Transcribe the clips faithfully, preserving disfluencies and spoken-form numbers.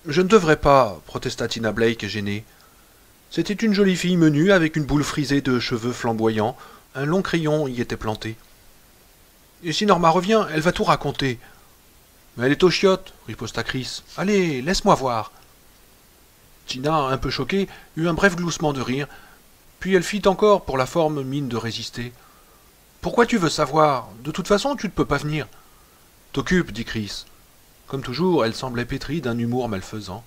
Je ne devrais pas, protesta Tina Blake, gênée. C'était une jolie fille menue avec une boule frisée de cheveux flamboyants. Un long crayon y était planté. Et si Norma revient, elle va tout raconter. Mais elle est aux chiottes, riposta Chris. Allez, laisse-moi voir. Tina, un peu choquée, eut un bref gloussement de rire, puis elle fit encore, pour la forme, mine de résister. Pourquoi tu veux savoir? De toute façon, tu ne peux pas venir. T'occupe, dit Chris. Comme toujours, elle semblait pétrie d'un humour malfaisant.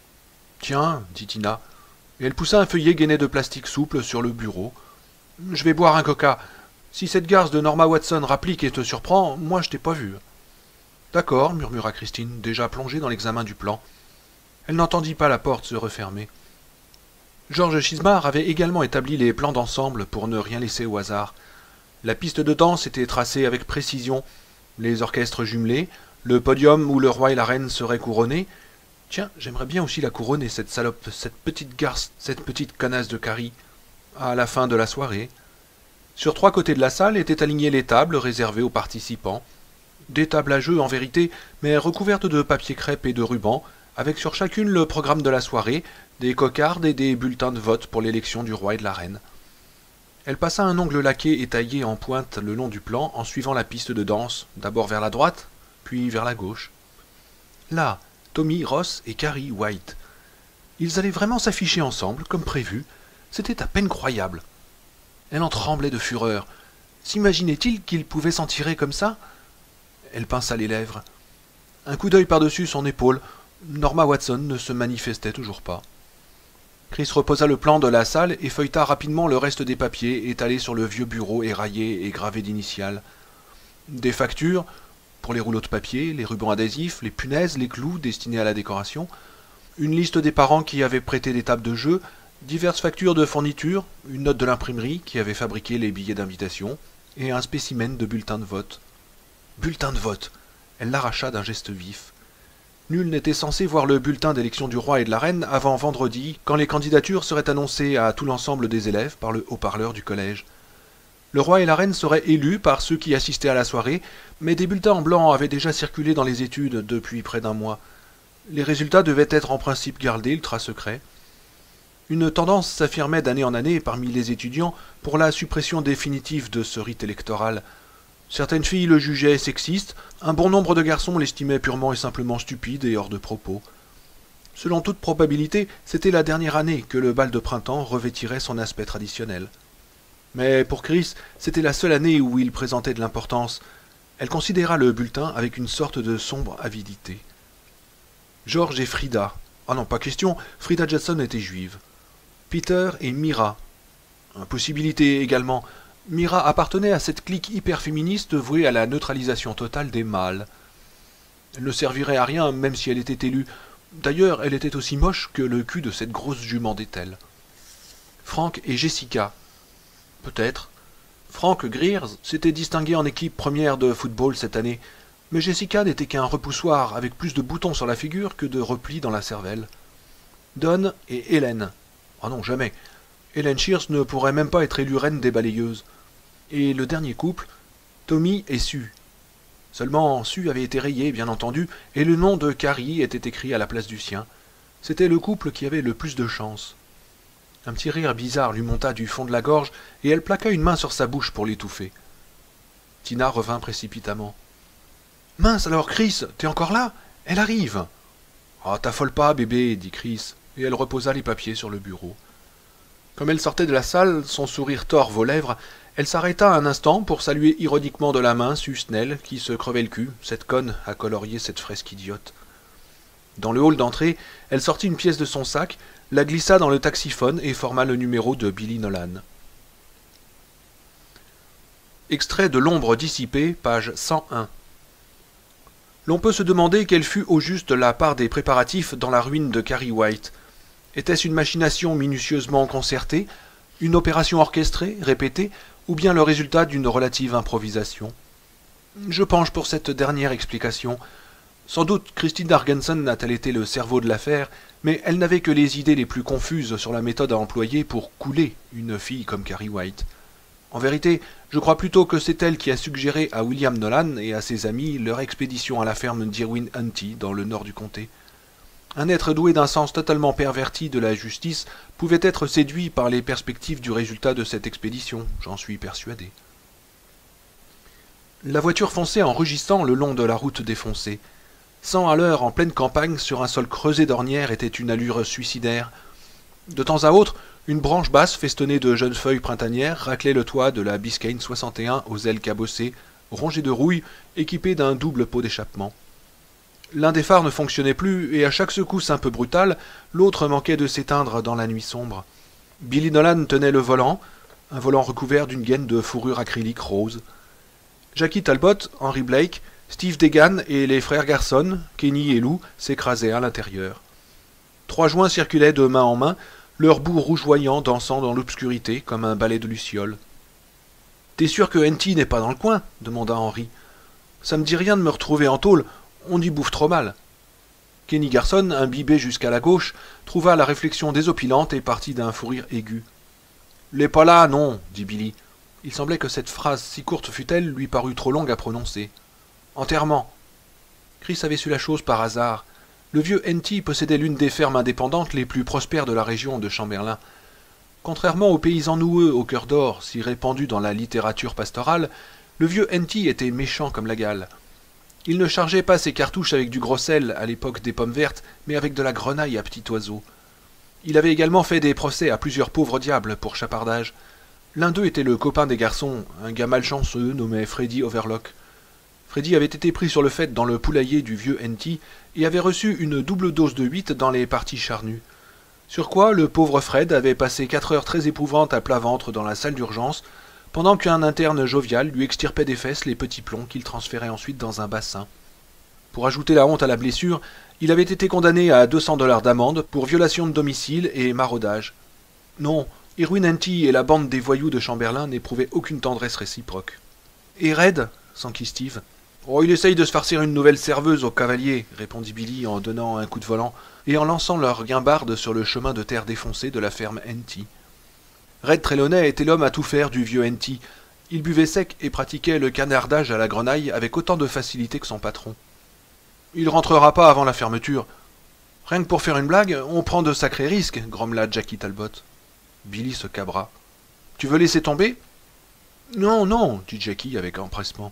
Tiens, dit Tina, et elle poussa un feuillet gainé de plastique souple sur le bureau. Je vais boire un coca. Si cette garce de Norma Watson rapplique et te surprend, moi je t'ai pas vu. D'accord, murmura Christine, déjà plongée dans l'examen du plan. Elle n'entendit pas la porte se refermer. Georges Chismar avait également établi les plans d'ensemble pour ne rien laisser au hasard. La piste de danse était tracée avec précision, les orchestres jumelés, le podium où le roi et la reine seraient couronnés. Tiens, j'aimerais bien aussi la couronner, cette salope, cette petite garce, cette petite connasse de Carrie, à la fin de la soirée. Sur trois côtés de la salle étaient alignées les tables réservées aux participants. Des tables à jeu en vérité, mais recouvertes de papier crêpe et de rubans, avec sur chacune le programme de la soirée, des cocardes et des bulletins de vote pour l'élection du roi et de la reine. Elle passa un ongle laqué et taillé en pointe le long du plan en suivant la piste de danse, d'abord vers la droite, puis vers la gauche. Là, Tommy, Ross et Carrie White. Ils allaient vraiment s'afficher ensemble, comme prévu. C'était à peine croyable. Elle en tremblait de fureur. S'imaginait-il qu'il pouvait s'en tirer comme ça? Elle pinça les lèvres. Un coup d'œil par-dessus son épaule. Norma Watson ne se manifestait toujours pas. Chris reposa le plan de la salle et feuilleta rapidement le reste des papiers étalés sur le vieux bureau éraillé et gravé d'initiales. Des factures, pour les rouleaux de papier, les rubans adhésifs, les punaises, les clous destinés à la décoration, une liste des parents qui avaient prêté des tables de jeu, diverses factures de fourniture, une note de l'imprimerie qui avait fabriqué les billets d'invitation, et un spécimen de bulletin de vote. Bulletin de vote. Elle l'arracha d'un geste vif. Nul n'était censé voir le bulletin d'élection du roi et de la reine avant vendredi, quand les candidatures seraient annoncées à tout l'ensemble des élèves par le haut-parleur du collège. Le roi et la reine seraient élus par ceux qui assistaient à la soirée, mais des bulletins en blanc avaient déjà circulé dans les études depuis près d'un mois. Les résultats devaient être en principe gardés ultra secrets. Une tendance s'affirmait d'année en année parmi les étudiants pour la suppression définitive de ce rite électoral. Certaines filles le jugeaient sexiste, un bon nombre de garçons l'estimaient purement et simplement stupide et hors de propos. Selon toute probabilité, c'était la dernière année que le bal de printemps revêtirait son aspect traditionnel. Mais pour Chris, c'était la seule année où il présentait de l'importance. Elle considéra le bulletin avec une sorte de sombre avidité. George et Frida. Ah non, pas question, Frida Jackson était juive. Peter et Mira. Impossibilité également. Mira appartenait à cette clique hyper-féministe vouée à la neutralisation totale des mâles. Elle ne servirait à rien même si elle était élue. D'ailleurs, elle était aussi moche que le cul de cette grosse jument d'Ethel. Frank et Jessica. Peut-être. Frank Greers s'était distingué en équipe première de football cette année, mais Jessica n'était qu'un repoussoir avec plus de boutons sur la figure que de replis dans la cervelle. Don et Hélène. Ah non, jamais. Hélène Shears ne pourrait même pas être élue reine des balayeuses. Et le dernier couple, Tommy et Sue. Seulement, Sue avait été rayée, bien entendu, et le nom de Carrie était écrit à la place du sien. C'était le couple qui avait le plus de chance. Un petit rire bizarre lui monta du fond de la gorge, et elle plaqua une main sur sa bouche pour l'étouffer. Tina revint précipitamment. « Mince alors, Chris, t'es encore là? Elle arrive !»« Ah, t'affole pas, bébé, » dit Chris, et elle reposa les papiers sur le bureau. Comme elle sortait de la salle, son sourire torve aux lèvres, elle s'arrêta un instant pour saluer ironiquement de la main Sue Snell, qui se crevait le cul, cette conne à colorier cette fresque idiote. Dans le hall d'entrée, elle sortit une pièce de son sac, la glissa dans le taxiphone et forma le numéro de Billy Nolan. Extrait de L'ombre dissipée, page cent un. L'on peut se demander quelle fut au juste la part des préparatifs dans la ruine de Carrie White. Était-ce une machination minutieusement concertée, une opération orchestrée, répétée, ou bien le résultat d'une relative improvisation? Je penche pour cette dernière explication. Sans doute Christine Dargenson a-t-elle été le cerveau de l'affaire, mais elle n'avait que les idées les plus confuses sur la méthode à employer pour couler une fille comme Carrie White. En vérité, je crois plutôt que c'est elle qui a suggéré à William Nolan et à ses amis leur expédition à la ferme d'Irwin Hunty dans le nord du comté. Un être doué d'un sens totalement perverti de la justice pouvait être séduit par les perspectives du résultat de cette expédition, j'en suis persuadé. La voiture fonçait en rugissant le long de la route défoncée. Cent à l'heure en pleine campagne, sur un sol creusé d'ornières, était une allure suicidaire. De temps à autre, une branche basse festonnée de jeunes feuilles printanières raclait le toit de la Biscayne soixante et un aux ailes cabossées, rongée de rouille, équipée d'un double pot d'échappement. L'un des phares ne fonctionnait plus, et à chaque secousse un peu brutale, l'autre manquait de s'éteindre dans la nuit sombre. Billy Nolan tenait le volant, un volant recouvert d'une gaine de fourrure acrylique rose. Jackie Talbot, Henry Blake, Steve Degan et les frères Garson, Kenny et Lou, s'écrasaient à l'intérieur. Trois joints circulaient de main en main, leur bout rougeoyant dansant dans l'obscurité comme un ballet de lucioles. « T'es sûr que Henty n'est pas dans le coin ?» demanda Henry. « Ça me dit rien de me retrouver en tôle, on y bouffe trop mal. » Kenny Garson, imbibé jusqu'à la gauche, trouva la réflexion désopilante et partit d'un fou rire aigu. « L'est pas là, non !» dit Billy. Il semblait que cette phrase, si courte fût-elle, lui parût trop longue à prononcer. « Enterrement !» Chris avait su la chose par hasard. Le vieux Henty possédait l'une des fermes indépendantes les plus prospères de la région de Chamberlain. Contrairement aux paysans noueux au cœur d'or, si répandus dans la littérature pastorale, le vieux Henty était méchant comme la gale. Il ne chargeait pas ses cartouches avec du gros sel à l'époque des pommes vertes, mais avec de la grenaille à petit oiseau. Il avait également fait des procès à plusieurs pauvres diables pour chapardage. L'un d'eux était le copain des garçons, un gars malchanceux nommé Freddy Overlock. Freddy avait été pris sur le fait dans le poulailler du vieux Henty et avait reçu une double dose de huit dans les parties charnues. Sur quoi le pauvre Fred avait passé quatre heures très éprouvantes à plat ventre dans la salle d'urgence, pendant qu'un interne jovial lui extirpait des fesses les petits plombs qu'il transférait ensuite dans un bassin. Pour ajouter la honte à la blessure, il avait été condamné à deux cents dollars d'amende pour violation de domicile et maraudage. Non, Irwin Henty et la bande des voyous de Chamberlain n'éprouvaient aucune tendresse réciproque. « Et Red ?» s'enquit Steve. « Oh, il essaye de se farcir une nouvelle serveuse au cavalier, » répondit Billy en donnant un coup de volant et en lançant leur guimbarde sur le chemin de terre défoncé de la ferme Henty. Red Trelawney était l'homme à tout faire du vieux Henty. Il buvait sec et pratiquait le canardage à la grenaille avec autant de facilité que son patron. « Il rentrera pas avant la fermeture. Rien que pour faire une blague, on prend de sacrés risques, » grommela Jackie Talbot. Billy se cabra. « Tu veux laisser tomber ?»« Non, non, » dit Jackie avec empressement.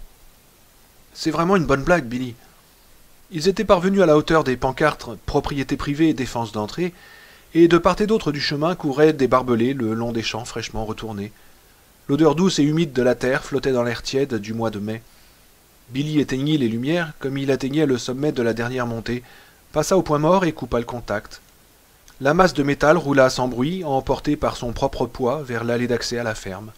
« C'est vraiment une bonne blague, Billy. » Ils étaient parvenus à la hauteur des pancartes « Propriété privée et défense d'entrée », et de part et d'autre du chemin couraient des barbelés le long des champs fraîchement retournés. L'odeur douce et humide de la terre flottait dans l'air tiède du mois de mai. Billy éteignit les lumières comme il atteignait le sommet de la dernière montée, passa au point mort et coupa le contact. La masse de métal roula sans bruit, emportée par son propre poids vers l'allée d'accès à la ferme.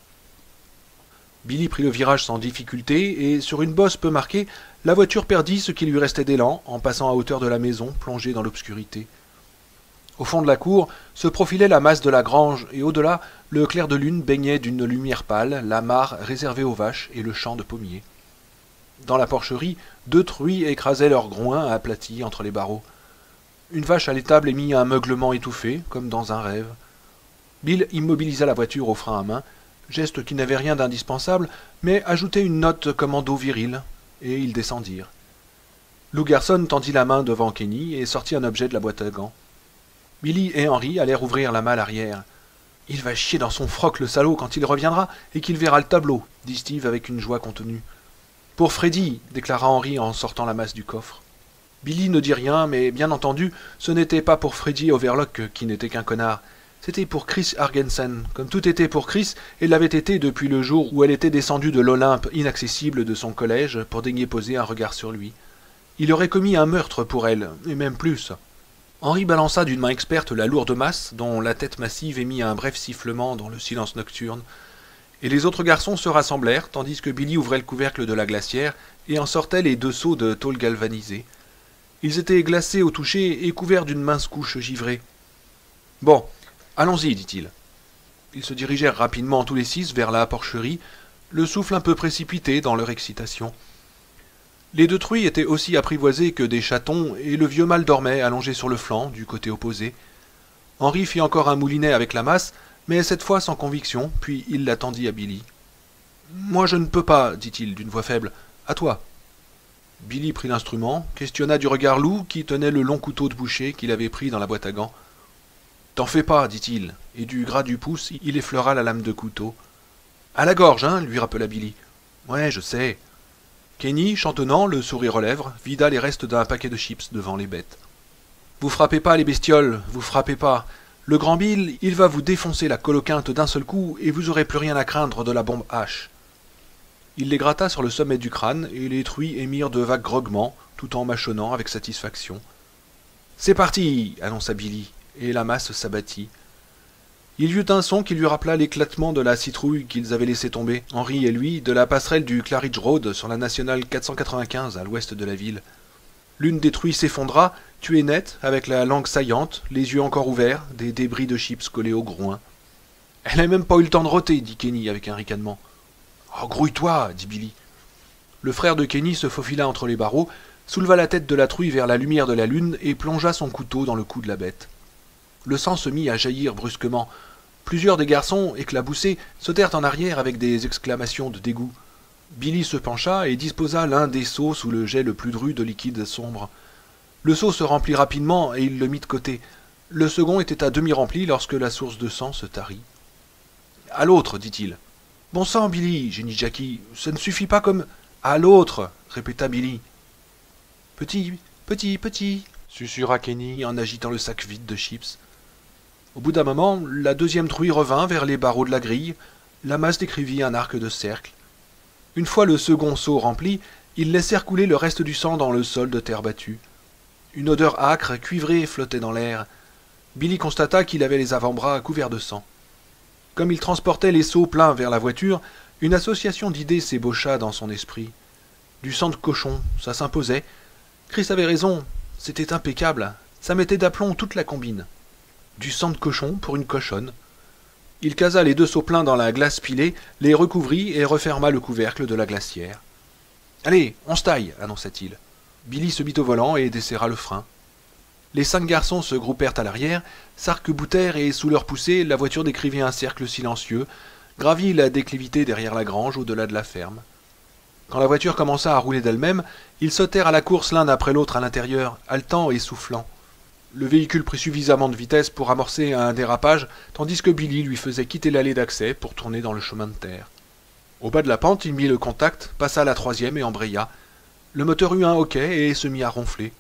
Billy prit le virage sans difficulté, et sur une bosse peu marquée, la voiture perdit ce qui lui restait d'élan en passant à hauteur de la maison, plongée dans l'obscurité. Au fond de la cour se profilait la masse de la grange, et au-delà, le clair de lune baignait d'une lumière pâle la mare réservée aux vaches et le champ de pommiers. Dans la porcherie, deux truies écrasaient leurs groins aplatis entre les barreaux. Une vache à l'étable émit un meuglement étouffé, comme dans un rêve. Bill immobilisa la voiture au frein à main, geste qui n'avait rien d'indispensable, mais ajoutait une note commando virile, et ils descendirent. Lou Garson tendit la main devant Kenny et sortit un objet de la boîte à gants. Billy et Henry allèrent ouvrir la malle arrière. « Il va chier dans son froc, le salaud, quand il reviendra et qu'il verra le tableau, » dit Steve avec une joie contenue. « Pour Freddy, » déclara Henry en sortant la masse du coffre. Billy ne dit rien, mais bien entendu, ce n'était pas pour Freddy Overlock qui n'était qu'un connard. C'était pour Chris Argensen, comme tout était pour Chris, et l'avait été depuis le jour où elle était descendue de l'Olympe inaccessible de son collège pour daigner poser un regard sur lui. Il aurait commis un meurtre pour elle, et même plus. Henry balança d'une main experte la lourde masse, dont la tête massive émit un bref sifflement dans le silence nocturne, et les autres garçons se rassemblèrent, tandis que Billy ouvrait le couvercle de la glacière et en sortait les deux seaux de tôle galvanisée. Ils étaient glacés au toucher et couverts d'une mince couche givrée. « Bon, allons-y, dit-il. » Ils se dirigèrent rapidement tous les six vers la porcherie, le souffle un peu précipité dans leur excitation. Les deux truies étaient aussi apprivoisées que des chatons, et le vieux mâle dormait allongé sur le flanc, du côté opposé. Henry fit encore un moulinet avec la masse, mais cette fois sans conviction, puis il l'attendit à Billy. « Moi je ne peux pas, dit-il d'une voix faible. À toi. » Billy prit l'instrument, questionna du regard Lou qui tenait le long couteau de boucher qu'il avait pris dans la boîte à gants. « T'en fais pas, dit-il, et du gras du pouce, il effleura la lame de couteau. « À la gorge, hein, lui rappela Billy. « Ouais, je sais. » Kenny, chantonnant, le sourire aux lèvres, vida les restes d'un paquet de chips devant les bêtes. « Vous frappez pas, les bestioles, vous frappez pas. Le grand Bill, il va vous défoncer la coloquinte d'un seul coup et vous aurez plus rien à craindre de la bombe H. » Il les gratta sur le sommet du crâne et les truies émirent de vagues grognements, tout en mâchonnant avec satisfaction. « C'est parti !» annonça Billy, et la masse s'abattit. Il y eut un son qui lui rappela l'éclatement de la citrouille qu'ils avaient laissé tomber, Henry et lui, de la passerelle du Claridge Road sur la nationale quatre cent quatre-vingt-quinze à l'ouest de la ville. L'une des truies s'effondra, tuée net, avec la langue saillante, les yeux encore ouverts, des débris de chips collés au groin. « Elle n'a même pas eu le temps de rôter, dit Kenny avec un ricanement. « Oh, grouille-toi, dit Billy. Le frère de Kenny se faufila entre les barreaux, souleva la tête de la truie vers la lumière de la lune et plongea son couteau dans le cou de la bête. Le sang se mit à jaillir brusquement. Plusieurs des garçons, éclaboussés, sautèrent en arrière avec des exclamations de dégoût. Billy se pencha et disposa l'un des seaux sous le jet le plus dru de liquide sombre. Le seau se remplit rapidement et il le mit de côté. Le second était à demi rempli lorsque la source de sang se tarit. « À l'autre, dit-il. »« Bon sang, Billy, gémit Jackie, ça ne suffit pas comme... »« À l'autre, répéta Billy. »« Petit, petit, petit, susurra Kenny en agitant le sac vide de chips. Au bout d'un moment, la deuxième truie revint vers les barreaux de la grille. La masse décrivit un arc de cercle. Une fois le second seau rempli, ils laissèrent couler le reste du sang dans le sol de terre battue. Une odeur âcre, cuivrée, flottait dans l'air. Billy constata qu'il avait les avant-bras couverts de sang. Comme il transportait les seaux pleins vers la voiture, une association d'idées s'ébaucha dans son esprit. Du sang de cochon, ça s'imposait. Chris avait raison, c'était impeccable, ça mettait d'aplomb toute la combine. Du sang de cochon pour une cochonne. Il casa les deux seaux pleins dans la glace pilée, les recouvrit et referma le couvercle de la glacière. « Allez, on se taille !» annonça-t-il. Billy se mit au volant et desserra le frein. Les cinq garçons se groupèrent à l'arrière, s'arc-boutèrent et sous leur poussée, la voiture décrivit un cercle silencieux, gravit la déclivité derrière la grange au-delà de la ferme. Quand la voiture commença à rouler d'elle-même, ils sautèrent à la course l'un après l'autre à l'intérieur, haletant et soufflant. Le véhicule prit suffisamment de vitesse pour amorcer un dérapage, tandis que Billy lui faisait quitter l'allée d'accès pour tourner dans le chemin de terre. Au bas de la pente, il mit le contact, passa la troisième et embraya. Le moteur eut un hoquet et se mit à ronfler.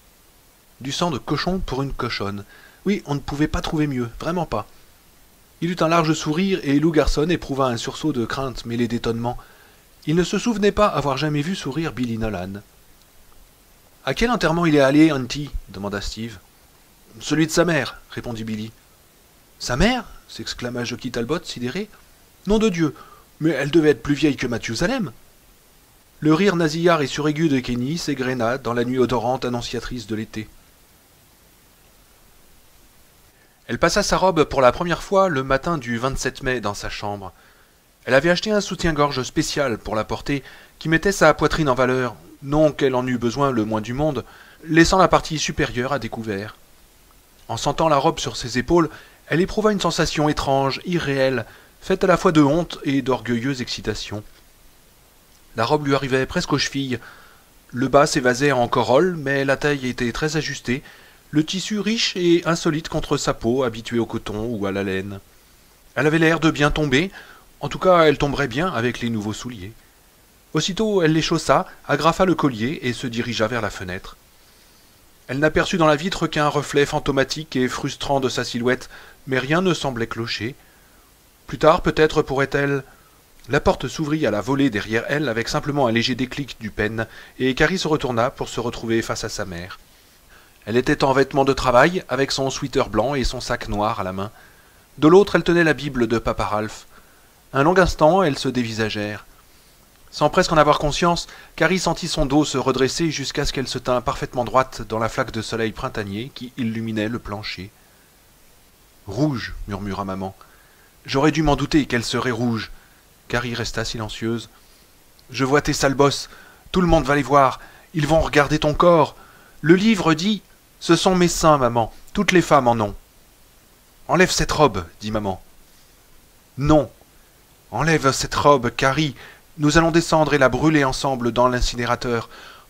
Du sang de cochon pour une cochonne. Oui, on ne pouvait pas trouver mieux, vraiment pas. Il eut un large sourire et Lou Garson éprouva un sursaut de crainte mêlé d'étonnement. Il ne se souvenait pas avoir jamais vu sourire Billy Nolan. « À quel enterrement il est allé, Auntie ?» demanda Steve. « Celui de sa mère, » répondit Billy. « Sa mère ?» s'exclama Jockey Talbot, sidéré. « Nom de Dieu, mais elle devait être plus vieille que Mathusalem !» Le rire nasillard et suraigu de Kenny s'égrena dans la nuit odorante annonciatrice de l'été. Elle passa sa robe pour la première fois le matin du vingt-sept mai dans sa chambre. Elle avait acheté un soutien-gorge spécial pour la porter, qui mettait sa poitrine en valeur, non qu'elle en eût besoin le moins du monde, laissant la partie supérieure à découvert. En sentant la robe sur ses épaules, elle éprouva une sensation étrange, irréelle, faite à la fois de honte et d'orgueilleuse excitation. La robe lui arrivait presque aux chevilles. Le bas s'évasait en corolle, mais la taille était très ajustée, le tissu riche et insolite contre sa peau, habituée au coton ou à la laine. Elle avait l'air de bien tomber, en tout cas elle tomberait bien avec les nouveaux souliers. Aussitôt elle les chaussa, agrafa le collier et se dirigea vers la fenêtre. Elle n'aperçut dans la vitre qu'un reflet fantomatique et frustrant de sa silhouette, mais rien ne semblait clocher. Plus tard peut-être pourrait-elle... La porte s'ouvrit à la volée derrière elle avec simplement un léger déclic du pêne, et Carrie se retourna pour se retrouver face à sa mère. Elle était en vêtements de travail, avec son sweater blanc et son sac noir à la main. De l'autre, elle tenait la Bible de Papa Ralph. Un long instant, elles se dévisagèrent. Sans presque en avoir conscience, Carrie sentit son dos se redresser jusqu'à ce qu'elle se tînt parfaitement droite dans la flaque de soleil printanier qui illuminait le plancher. « Rouge !» murmura maman. « J'aurais dû m'en douter qu'elle serait rouge. » Carrie resta silencieuse. « Je vois tes sales bosses. Tout le monde va les voir. Ils vont regarder ton corps. Le livre dit... Ce sont mes seins, maman. Toutes les femmes en ont. »« Enlève cette robe, » dit maman. « Non. Enlève cette robe, Carrie. Nous allons descendre et la brûler ensemble dans l'incinérateur.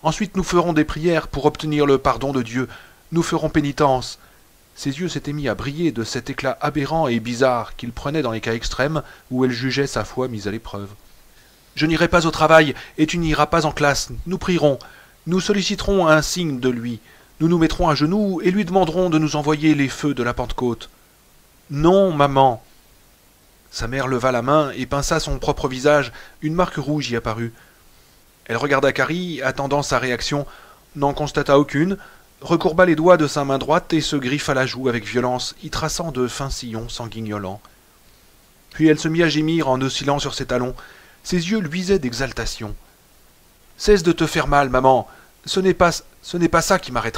Ensuite nous ferons des prières pour obtenir le pardon de Dieu. Nous ferons pénitence. » Ses yeux s'étaient mis à briller de cet éclat aberrant et bizarre qu'il prenait dans les cas extrêmes où elle jugeait sa foi mise à l'épreuve. « Je n'irai pas au travail, et tu n'iras pas en classe. Nous prierons. Nous solliciterons un signe de lui. Nous nous mettrons à genoux et lui demanderons de nous envoyer les feux de la Pentecôte. »« Non, maman !» Sa mère leva la main et pinça son propre visage. Une marque rouge y apparut. Elle regarda Carrie, attendant sa réaction, n'en constata aucune, recourba les doigts de sa main droite et se griffa la joue avec violence, y traçant de fins sillons sanguignolants. Puis elle se mit à gémir en oscillant sur ses talons. Ses yeux luisaient d'exaltation. « Cesse de te faire mal, maman. Ce n'est pas, ce n'est pas ça qui m'arrêtera. »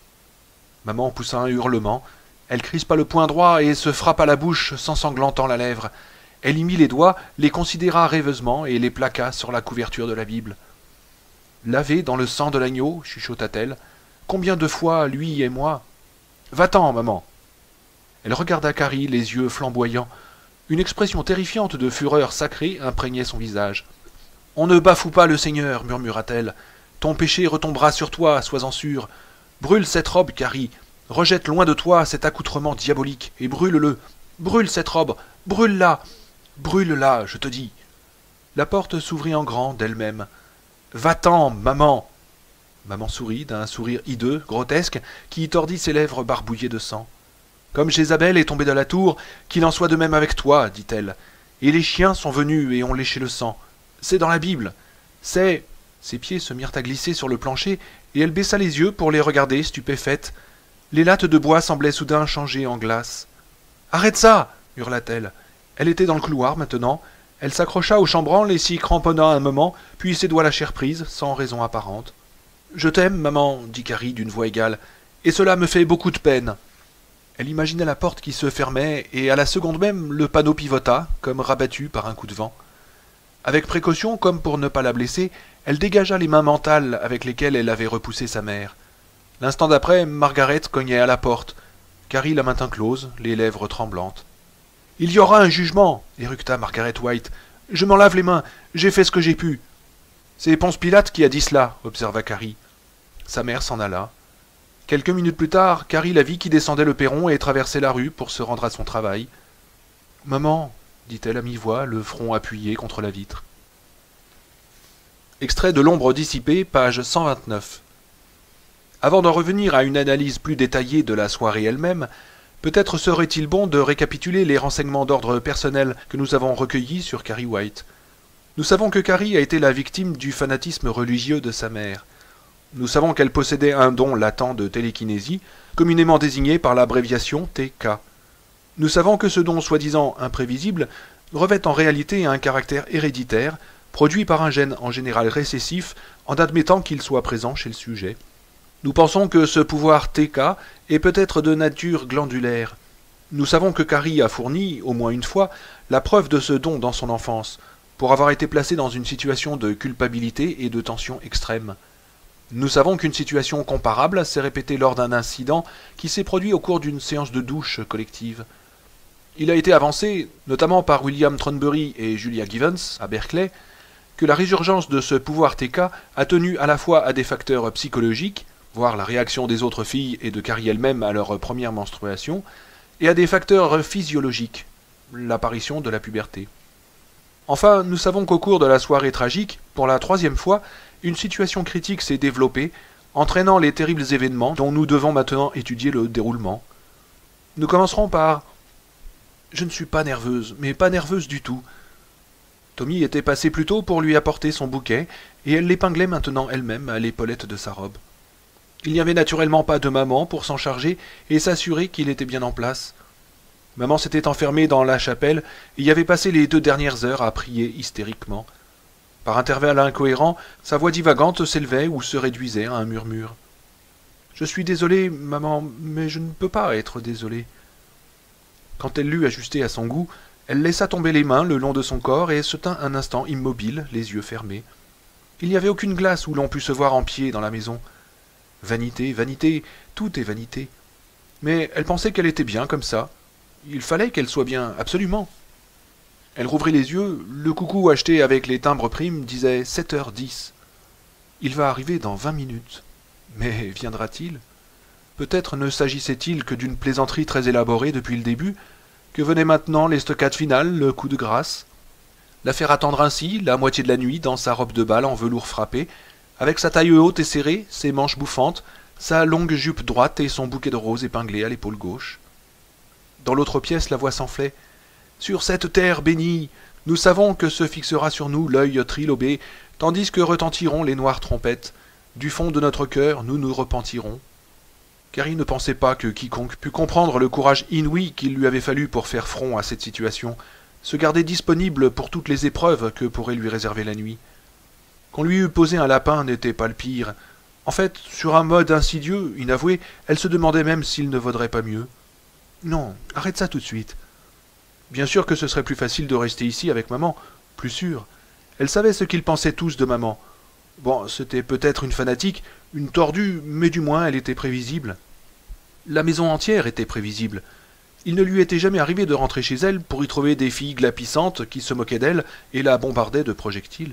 Maman poussa un hurlement. Elle crispa le poing droit et se frappa la bouche, s'ensanglantant la lèvre. Elle y mit les doigts, les considéra rêveusement et les plaqua sur la couverture de la Bible. « Lavé dans le sang de l'agneau, chuchota-t-elle. Combien de fois, lui et moi ? Va-t'en, maman !» Elle regarda Carrie, les yeux flamboyants. Une expression terrifiante de fureur sacrée imprégnait son visage. « On ne bafoue pas le Seigneur, murmura-t-elle. Ton péché retombera sur toi, sois-en sûr. Brûle cette robe, Carrie. Rejette loin de toi cet accoutrement diabolique et brûle-le. Brûle cette robe, brûle-la. Brûle-la, je te dis. » La porte s'ouvrit en grand d'elle-même. « Va-t'en, maman !» Maman sourit d'un sourire hideux, grotesque, qui tordit ses lèvres barbouillées de sang. « Comme Jézabel est tombée de la tour, qu'il en soit de même avec toi, dit-elle. Et les chiens sont venus et ont léché le sang. C'est dans la Bible. C'est... » Ses pieds se mirent à glisser sur le plancher, et elle baissa les yeux pour les regarder, stupéfaite. Les lattes de bois semblaient soudain changer en glace. « Arrête ça !» hurla-t-elle. Elle était dans le couloir maintenant. Elle s'accrocha au chambranle et s'y cramponna un moment, puis ses doigts lâchèrent prise, sans raison apparente. « Je t'aime, maman, » dit Carrie d'une voix égale, « et cela me fait beaucoup de peine. » Elle imaginait la porte qui se fermait, et à la seconde même, le panneau pivota, comme rabattu par un coup de vent. Avec précaution, comme pour ne pas la blesser, elle dégagea les mains mentales avec lesquelles elle avait repoussé sa mère. L'instant d'après, Margaret cognait à la porte. Carrie la maintint close, les lèvres tremblantes. « Il y aura un jugement !» éructa Margaret White. « Je m'en lave les mains, j'ai fait ce que j'ai pu. »« C'est Ponce Pilate qui a dit cela, » observa Carrie. Sa mère s'en alla. Quelques minutes plus tard, Carrie la vit qui descendait le perron et traversait la rue pour se rendre à son travail. « Maman !» dit-elle à mi-voix, le front appuyé contre la vitre. Extrait de L'ombre dissipée, page cent vingt-neuf. Avant d'en revenir à une analyse plus détaillée de la soirée elle-même, peut-être serait-il bon de récapituler les renseignements d'ordre personnel que nous avons recueillis sur Carrie White. Nous savons que Carrie a été la victime du fanatisme religieux de sa mère. Nous savons qu'elle possédait un don latent de télékinésie, communément désigné par l'abréviation T K. Nous savons que ce don soi-disant imprévisible revêt en réalité un caractère héréditaire, produit par un gène en général récessif, en admettant qu'il soit présent chez le sujet. Nous pensons que ce pouvoir T K est peut-être de nature glandulaire. Nous savons que Carrie a fourni, au moins une fois, la preuve de ce don dans son enfance, pour avoir été placée dans une situation de culpabilité et de tension extrême. Nous savons qu'une situation comparable s'est répétée lors d'un incident qui s'est produit au cours d'une séance de douche collective. Il a été avancé, notamment par William Thornbury et Julia Givens, à Berkeley, que la résurgence de ce pouvoir T K a tenu à la fois à des facteurs psychologiques, voire la réaction des autres filles et de Carrie elle-même à leur première menstruation, et à des facteurs physiologiques, l'apparition de la puberté. Enfin, nous savons qu'au cours de la soirée tragique, pour la troisième fois, une situation critique s'est développée, entraînant les terribles événements dont nous devons maintenant étudier le déroulement. Nous commencerons par... Je ne suis pas nerveuse, mais pas nerveuse du tout. Tommy était passé plus tôt pour lui apporter son bouquet, et elle l'épinglait maintenant elle-même à l'épaulette de sa robe. Il n'y avait naturellement pas de maman pour s'en charger et s'assurer qu'il était bien en place. Maman s'était enfermée dans la chapelle et y avait passé les deux dernières heures à prier hystériquement. Par intervalles incohérents, sa voix divagante s'élevait ou se réduisait à un murmure. « Je suis désolée, maman, mais je ne peux pas être désolée. » Quand elle l'eut ajusté à son goût, elle laissa tomber les mains le long de son corps et se tint un instant immobile, les yeux fermés. Il n'y avait aucune glace où l'on pût se voir en pied dans la maison. Vanité, vanité, tout est vanité. Mais elle pensait qu'elle était bien comme ça. Il fallait qu'elle soit bien, absolument. Elle rouvrit les yeux, le coucou acheté avec les timbres primes disait sept heures dix. Il va arriver dans vingt minutes. Mais viendra-t-il? Peut-être ne s'agissait-il que d'une plaisanterie très élaborée depuis le début, que venait maintenant l'estocade finale, le coup de grâce. La faire attendre ainsi, la moitié de la nuit, dans sa robe de bal en velours frappé, avec sa taille haute et serrée, ses manches bouffantes, sa longue jupe droite et son bouquet de roses épinglé à l'épaule gauche. Dans l'autre pièce, la voix s'enflait. « Sur cette terre bénie, nous savons que se fixera sur nous l'œil trilobé, tandis que retentiront les noires trompettes. Du fond de notre cœur, nous nous repentirons. » Car il ne pensait pas que quiconque pût comprendre le courage inouï qu'il lui avait fallu pour faire front à cette situation, se garder disponible pour toutes les épreuves que pourrait lui réserver la nuit. Qu'on lui eût posé un lapin n'était pas le pire. En fait, sur un mode insidieux, inavoué, elle se demandait même s'il ne vaudrait pas mieux. Non, arrête ça tout de suite. Bien sûr que ce serait plus facile de rester ici avec maman, plus sûr. Elle savait ce qu'ils pensaient tous de maman. Bon, c'était peut-être une fanatique, une tordue, mais du moins elle était prévisible. La maison entière était prévisible. Il ne lui était jamais arrivé de rentrer chez elle pour y trouver des filles glapissantes qui se moquaient d'elle et la bombardaient de projectiles.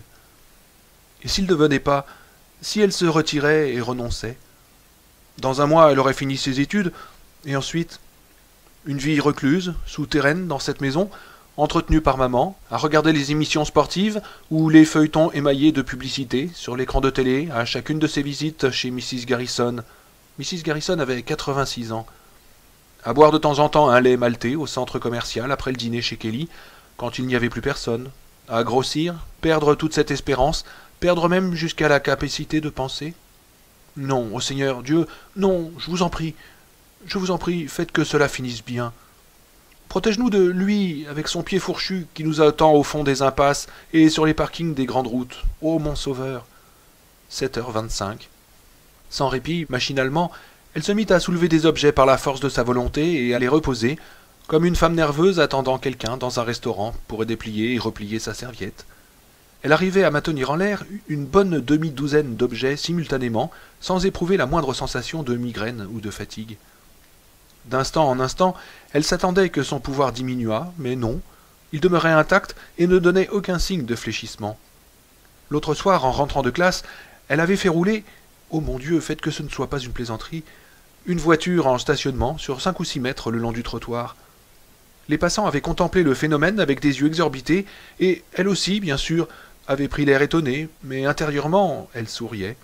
Et s'il ne venait pas, si elle se retirait et renonçait? Dans un mois, elle aurait fini ses études, et ensuite, une vie recluse, souterraine dans cette maison, entretenue par maman, à regarder les émissions sportives ou les feuilletons émaillés de publicité sur l'écran de télé à chacune de ses visites chez missus Garrison. missus Garrison avait quatre-vingt-six ans. À boire de temps en temps un lait maltais au centre commercial après le dîner chez Kelly, quand il n'y avait plus personne. À grossir, perdre toute cette espérance, perdre même jusqu'à la capacité de penser. Non, ô Seigneur Dieu, non, je vous en prie, je vous en prie, faites que cela finisse bien. Protège-nous de lui, avec son pied fourchu, qui nous attend au fond des impasses et sur les parkings des grandes routes. Ô mon sauveur. sept heures vingt-cinq. Sans répit, machinalement, elle se mit à soulever des objets par la force de sa volonté et à les reposer, comme une femme nerveuse attendant quelqu'un dans un restaurant pour déplier et replier sa serviette. Elle arrivait à maintenir en l'air une bonne demi-douzaine d'objets simultanément, sans éprouver la moindre sensation de migraine ou de fatigue. D'instant en instant, elle s'attendait que son pouvoir diminuât, mais non, il demeurait intact et ne donnait aucun signe de fléchissement. L'autre soir, en rentrant de classe, elle avait fait rouler, oh mon Dieu, faites que ce ne soit pas une plaisanterie, une voiture en stationnement sur cinq ou six mètres le long du trottoir. Les passants avaient contemplé le phénomène avec des yeux exorbités, et elle aussi, bien sûr, avait pris l'air étonné, mais intérieurement, elle souriait.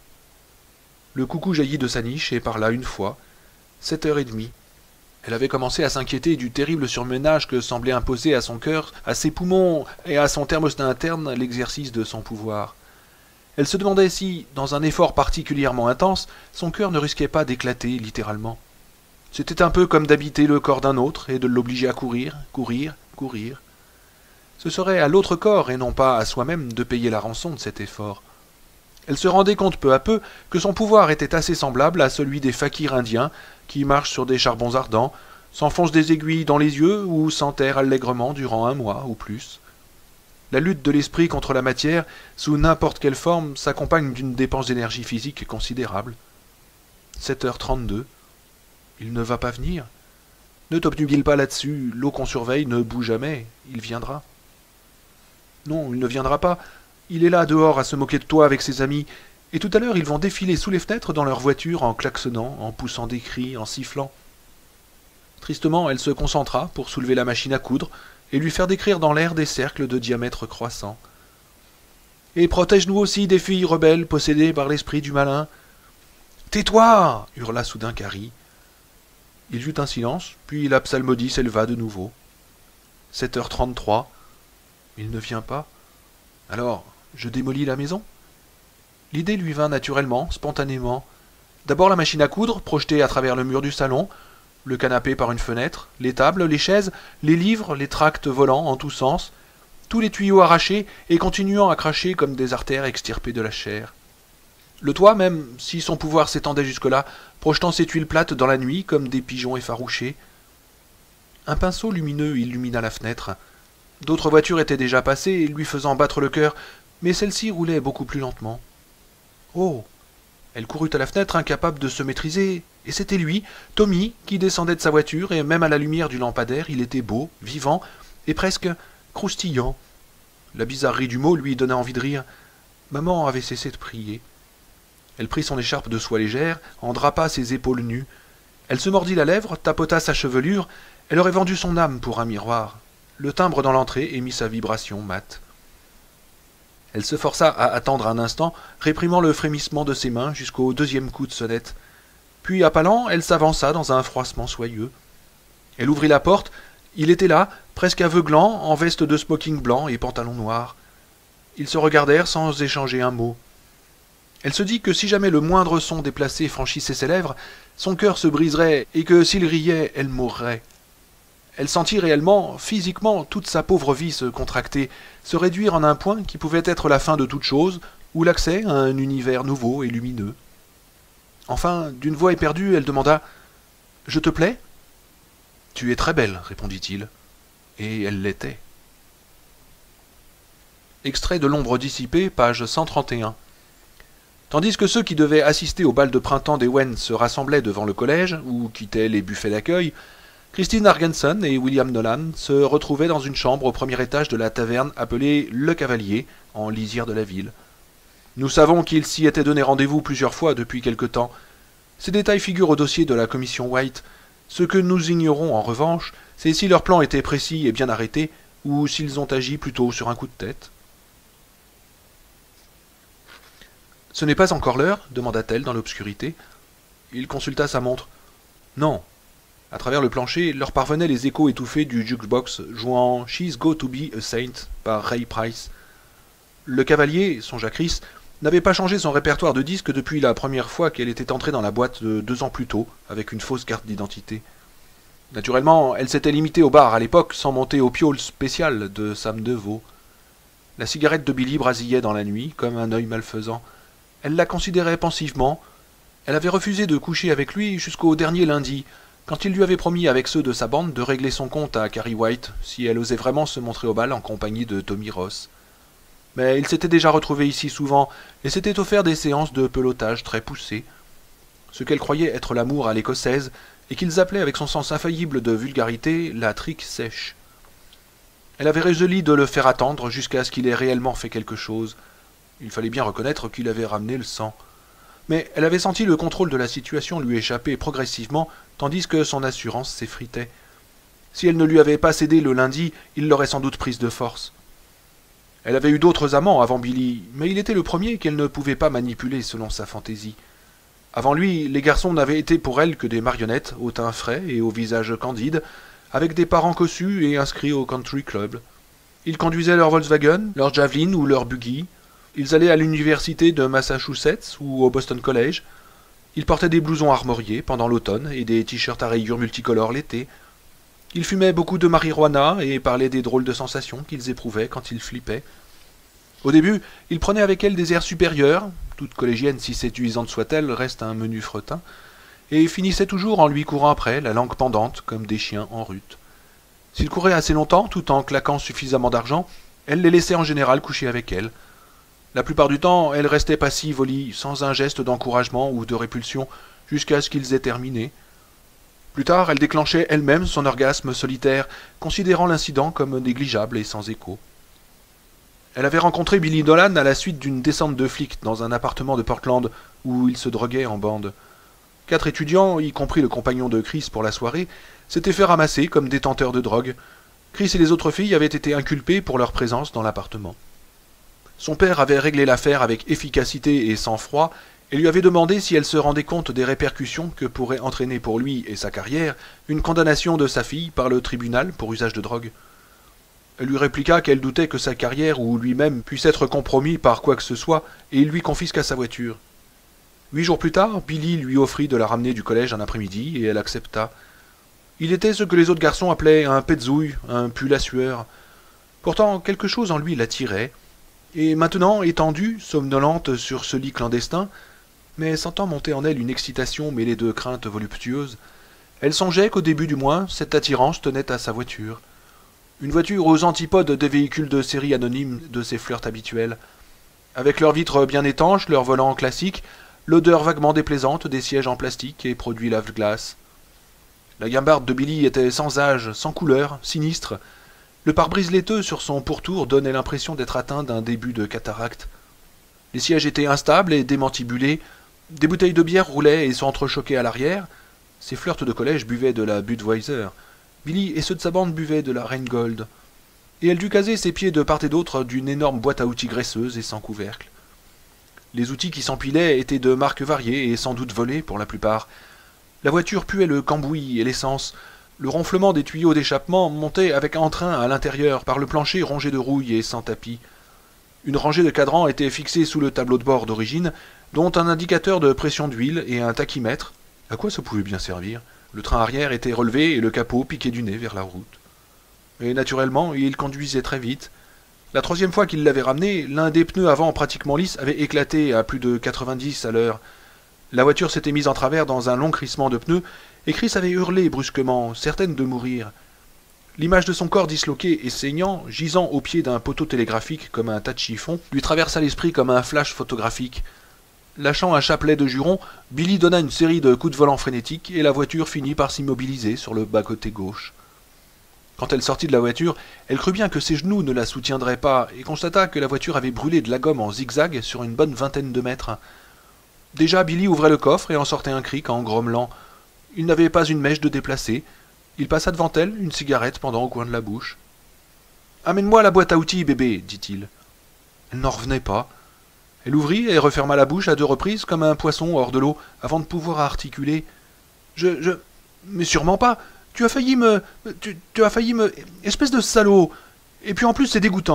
Le coucou jaillit de sa niche et parla une fois, sept heures et demie. Elle avait commencé à s'inquiéter du terrible surmenage que semblait imposer à son cœur, à ses poumons et à son thermostat interne l'exercice de son pouvoir. Elle se demandait si, dans un effort particulièrement intense, son cœur ne risquait pas d'éclater littéralement. C'était un peu comme d'habiter le corps d'un autre et de l'obliger à courir, courir, courir. Ce serait à l'autre corps et non pas à soi-même de payer la rançon de cet effort. Elle se rendait compte peu à peu que son pouvoir était assez semblable à celui des fakirs indiens qui marchent sur des charbons ardents, s'enfoncent des aiguilles dans les yeux ou s'enterrent allègrement durant un mois ou plus. La lutte de l'esprit contre la matière, sous n'importe quelle forme, s'accompagne d'une dépense d'énergie physique considérable. sept heures trente-deux. Il ne va pas venir. Ne t'obnubile pas là-dessus, l'eau qu'on surveille ne bout jamais, il viendra. Non, il ne viendra pas. Il est là dehors à se moquer de toi avec ses amis, et tout à l'heure ils vont défiler sous les fenêtres dans leur voiture en klaxonnant, en poussant des cris, en sifflant. Tristement, elle se concentra pour soulever la machine à coudre et lui faire décrire dans l'air des cercles de diamètre croissant. Et protège-nous aussi des filles rebelles possédées par l'esprit du malin. Tais-toi, hurla soudain Carrie. Il y eut un silence, puis la psalmodie s'éleva de nouveau. sept heures trente-trois. Il ne vient pas. Alors, je démolis la maison? L'idée lui vint naturellement, spontanément. D'abord la machine à coudre, projetée à travers le mur du salon, le canapé par une fenêtre, les tables, les chaises, les livres, les tracts volants en tous sens, tous les tuyaux arrachés et continuant à cracher comme des artères extirpées de la chair. Le toit même, si son pouvoir s'étendait jusque-là, projetant ses tuiles plates dans la nuit comme des pigeons effarouchés. Un pinceau lumineux illumina la fenêtre. D'autres voitures étaient déjà passées, lui faisant battre le cœur, mais celle-ci roulait beaucoup plus lentement. Oh! Elle courut à la fenêtre, incapable de se maîtriser, et c'était lui, Tommy, qui descendait de sa voiture, et même à la lumière du lampadaire, il était beau, vivant, et presque croustillant. La bizarrerie du mot lui donna envie de rire. Maman avait cessé de prier. Elle prit son écharpe de soie légère, en drapa ses épaules nues. Elle se mordit la lèvre, tapota sa chevelure. Elle aurait vendu son âme pour un miroir. Le timbre dans l'entrée émit sa vibration mate. Elle se força à attendre un instant, réprimant le frémissement de ses mains jusqu'au deuxième coup de sonnette. Puis, appalant, elle s'avança dans un froissement soyeux. Elle ouvrit la porte. Il était là, presque aveuglant, en veste de smoking blanc et pantalon noir. Ils se regardèrent sans échanger un mot. Elle se dit que si jamais le moindre son déplacé franchissait ses lèvres, son cœur se briserait et que s'il riait, elle mourrait. Elle sentit réellement, physiquement, toute sa pauvre vie se contracter, se réduire en un point qui pouvait être la fin de toute chose, ou l'accès à un univers nouveau et lumineux. Enfin, d'une voix éperdue, elle demanda « Je te plais ?»« Tu es très belle, » répondit-il. Et elle l'était. Extrait de L'ombre dissipée, page cent trente et un. Tandis que ceux qui devaient assister au bal de printemps d'Ewen se rassemblaient devant le collège, ou quittaient les buffets d'accueil, Christine Argenson et William Nolan se retrouvaient dans une chambre au premier étage de la taverne appelée Le Cavalier, en lisière de la ville. Nous savons qu'ils s'y étaient donné rendez-vous plusieurs fois depuis quelque temps. Ces détails figurent au dossier de la commission White. Ce que nous ignorons en revanche, c'est si leur plan était précis et bien arrêté, ou s'ils ont agi plutôt sur un coup de tête. « Ce n'est pas encore l'heure » demanda-t-elle dans l'obscurité. Il consulta sa montre. « Non. » À travers le plancher, leur parvenaient les échos étouffés du jukebox jouant « She's Got to Be a Saint » par Ray Price. Le cavalier, songea Chris, n'avait pas changé son répertoire de disques depuis la première fois qu'elle était entrée dans la boîte de deux ans plus tôt, avec une fausse carte d'identité. Naturellement, elle s'était limitée au bar à l'époque, sans monter au piole spécial de Sam Deveau. La cigarette de Billy brasillait dans la nuit, comme un œil malfaisant. Elle la considérait pensivement. Elle avait refusé de coucher avec lui jusqu'au dernier lundi, quand il lui avait promis avec ceux de sa bande de régler son compte à Carrie White, si elle osait vraiment se montrer au bal en compagnie de Tommy Ross. Mais il s'était déjà retrouvé ici souvent, et s'était offert des séances de pelotage très poussées. Ce qu'elle croyait être l'amour à l'écossaise, et qu'ils appelaient avec son sens infaillible de vulgarité la trique sèche. Elle avait résolu de le faire attendre jusqu'à ce qu'il ait réellement fait quelque chose. Il fallait bien reconnaître qu'il avait ramené le sang. Mais elle avait senti le contrôle de la situation lui échapper progressivement, tandis que son assurance s'effritait. Si elle ne lui avait pas cédé le lundi, il l'aurait sans doute prise de force. Elle avait eu d'autres amants avant Billy, mais il était le premier qu'elle ne pouvait pas manipuler selon sa fantaisie. Avant lui, les garçons n'avaient été pour elle que des marionnettes, au teint frais et au visage candide, avec des parents cossus et inscrits au country club. Ils conduisaient leur Volkswagen, leur Javelin ou leur buggy. Ils allaient à l'université de Massachusetts ou au Boston College. Ils portaient des blousons armoriés pendant l'automne et des t-shirts à rayures multicolores l'été. Ils fumaient beaucoup de marijuana et parlaient des drôles de sensations qu'ils éprouvaient quand ils flippaient. Au début, ils prenaient avec elle des airs supérieurs, toute collégienne si séduisante soit-elle reste un menu fretin, et finissaient toujours en lui courant après, la langue pendante, comme des chiens en rut. S'ils couraient assez longtemps, tout en claquant suffisamment d'argent, elle les laissait en général coucher avec elle. La plupart du temps, elle restait passive au lit, sans un geste d'encouragement ou de répulsion, jusqu'à ce qu'ils aient terminé. Plus tard, elle déclenchait elle-même son orgasme solitaire, considérant l'incident comme négligeable et sans écho. Elle avait rencontré Billy Nolan à la suite d'une descente de flics dans un appartement de Portland où il se droguait en bande. Quatre étudiants, y compris le compagnon de Chris pour la soirée, s'étaient fait ramasser comme détenteurs de drogue. Chris et les autres filles avaient été inculpées pour leur présence dans l'appartement. Son père avait réglé l'affaire avec efficacité et sang-froid et lui avait demandé si elle se rendait compte des répercussions que pourrait entraîner pour lui et sa carrière une condamnation de sa fille par le tribunal pour usage de drogue. Elle lui répliqua qu'elle doutait que sa carrière ou lui-même puisse être compromis par quoi que ce soit, et il lui confisqua sa voiture. Huit jours plus tard, Billy lui offrit de la ramener du collège un après-midi, et elle accepta. Il était ce que les autres garçons appelaient un petzouille, un pull à sueur. Pourtant, quelque chose en lui l'attirait, et maintenant, étendue, somnolente sur ce lit clandestin, mais sentant monter en elle une excitation mêlée de craintes voluptueuses, elle songeait qu'au début du moins, cette attirance tenait à sa voiture. Une voiture aux antipodes des véhicules de série anonymes de ses flirts habituels. Avec leurs vitres bien étanches, leurs volants classiques, l'odeur vaguement déplaisante des sièges en plastique et produits lave-glace. La guimbarde de Billy était sans âge, sans couleur, sinistre. Le pare-brise laiteux sur son pourtour donnait l'impression d'être atteint d'un début de cataracte. Les sièges étaient instables et démantibulés, Des bouteilles de bière roulaient et s'entrechoquaient à l'arrière. Ses flirts de collège buvaient de la Budweiser. Billy et ceux de sa bande buvaient de la Rheingold. Et elle dut caser ses pieds de part et d'autre d'une énorme boîte à outils graisseuse et sans couvercle. Les outils qui s'empilaient étaient de marques variées et sans doute volés pour la plupart. La voiture puait le cambouis et l'essence. Le ronflement des tuyaux d'échappement montait avec entrain à l'intérieur par le plancher rongé de rouille et sans tapis. Une rangée de cadrans était fixée sous le tableau de bord d'origine, dont un indicateur de pression d'huile et un tachymètre. À quoi ça pouvait bien servir? Le train arrière était relevé et le capot piquait du nez vers la route. Et naturellement, il conduisait très vite. La troisième fois qu'il l'avait ramené, l'un des pneus avant pratiquement lisse avait éclaté à plus de quatre-vingt-dix à l'heure. La voiture s'était mise en travers dans un long crissement de pneus, et Chris avait hurlé brusquement, certaine de mourir. L'image de son corps disloqué et saignant, gisant au pied d'un poteau télégraphique comme un tas de chiffons, lui traversa l'esprit comme un flash photographique. Lâchant un chapelet de jurons, Billy donna une série de coups de volant frénétiques et la voiture finit par s'immobiliser sur le bas-côté gauche. Quand elle sortit de la voiture, elle crut bien que ses genoux ne la soutiendraient pas et constata que la voiture avait brûlé de la gomme en zigzag sur une bonne vingtaine de mètres. Déjà, Billy ouvrait le coffre et en sortait un cric en grommelant. Il n'avait pas une mèche de déplacer. Il passa devant elle, une cigarette pendant au coin de la bouche. « Amène-moi la boîte à outils, bébé, dit-il. Elle n'en revenait pas. Elle ouvrit et referma la bouche à deux reprises comme un poisson hors de l'eau avant de pouvoir articuler. « Je... je... mais sûrement pas. Tu as failli me... Tu, tu as failli me... Espèce de salaud. Et puis en plus c'est dégoûtant. »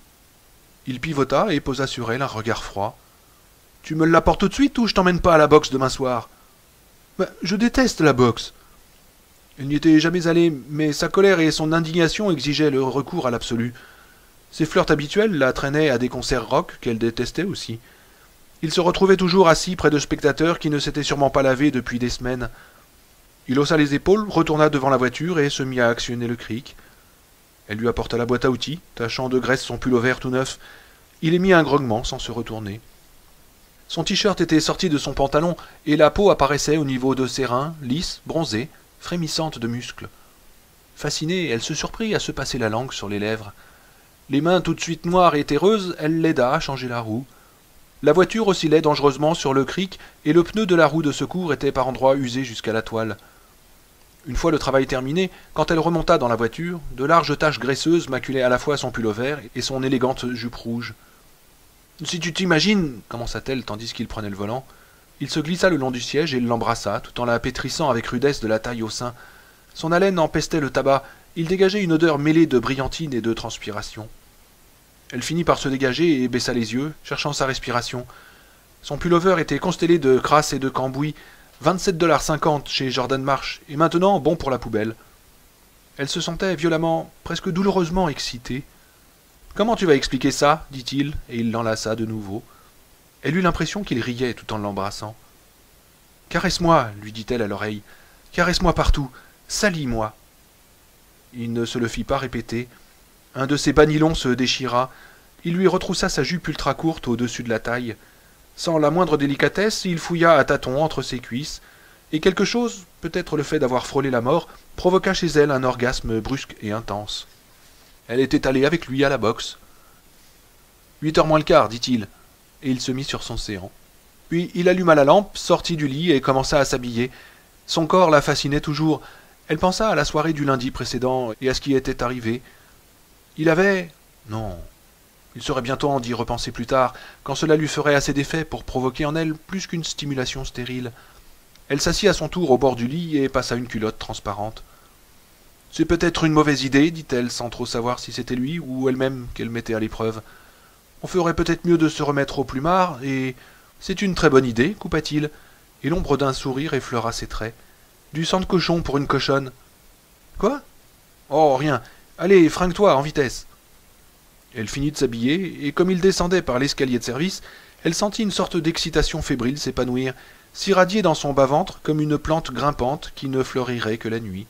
Il pivota et posa sur elle un regard froid. « Tu me l'apportes tout de suite ou je t'emmène pas à la boxe demain soir ?»« Ben, je déteste la boxe. » Elle n'y était jamais allée, mais sa colère et son indignation exigeaient le recours à l'absolu. Ses flirts habituels la traînaient à des concerts rock qu'elle détestait aussi. Il se retrouvait toujours assis près de spectateurs qui ne s'étaient sûrement pas lavés depuis des semaines. Il haussa les épaules, retourna devant la voiture et se mit à actionner le cric. Elle lui apporta la boîte à outils, tachant de graisse son pull-over tout neuf. Il émit un grognement sans se retourner. Son t-shirt était sorti de son pantalon et la peau apparaissait au niveau de ses reins, lisse, bronzée, frémissante de muscles. Fascinée, elle se surprit à se passer la langue sur les lèvres. Les mains tout de suite noires et terreuses, elle l'aida à changer la roue. La voiture oscillait dangereusement sur le cric et le pneu de la roue de secours était par endroits usé jusqu'à la toile. Une fois le travail terminé, quand elle remonta dans la voiture, de larges taches graisseuses maculaient à la fois son pull-over et son élégante jupe rouge. « Si tu t'imagines, commença-t-elle tandis qu'il prenait le volant. Il se glissa le long du siège et l'embrassa, tout en la pétrissant avec rudesse de la taille au sein. Son haleine empestait le tabac, il dégageait une odeur mêlée de brillantine et de transpiration. Elle finit par se dégager et baissa les yeux, cherchant sa respiration. Son pullover était constellé de crasse et de cambouis, vingt-sept dollars cinquante chez Jordan Marsh, et maintenant bon pour la poubelle. Elle se sentait violemment, presque douloureusement excitée. « Comment tu vas expliquer ça ?» dit-il, et il l'enlaça de nouveau. Elle eut l'impression qu'il riait tout en l'embrassant. « Caresse-moi, lui dit-elle à l'oreille. Caresse-moi partout. Salis-moi. » Il ne se le fit pas répéter. Un de ses bas nylons se déchira. Il lui retroussa sa jupe ultra courte au-dessus de la taille. Sans la moindre délicatesse, il fouilla à tâtons entre ses cuisses, et quelque chose, peut-être le fait d'avoir frôlé la mort, provoqua chez elle un orgasme brusque et intense. Elle était allée avec lui à la boxe. « Huit heures moins le quart, dit-il, et il se mit sur son séant. Puis il alluma la lampe, sortit du lit et commença à s'habiller. Son corps la fascinait toujours. Elle pensa à la soirée du lundi précédent et à ce qui était arrivé. Il avait... Non. Il serait bientôt en d'y repenser plus tard, quand cela lui ferait assez d'effet pour provoquer en elle plus qu'une stimulation stérile. Elle s'assit à son tour au bord du lit et passa une culotte transparente. « C'est peut-être une mauvaise idée, dit-elle, sans trop savoir si c'était lui ou elle-même qu'elle mettait à l'épreuve. On ferait peut-être mieux de se remettre au plumard, et... C'est une très bonne idée, coupa-t-il, et l'ombre d'un sourire effleura ses traits. Du sang de cochon pour une cochonne. Quoi? Oh, rien. Allez, fringue-toi, en vitesse. Elle finit de s'habiller, et comme il descendait par l'escalier de service, elle sentit une sorte d'excitation fébrile s'épanouir, s'irradier dans son bas-ventre comme une plante grimpante qui ne fleurirait que la nuit.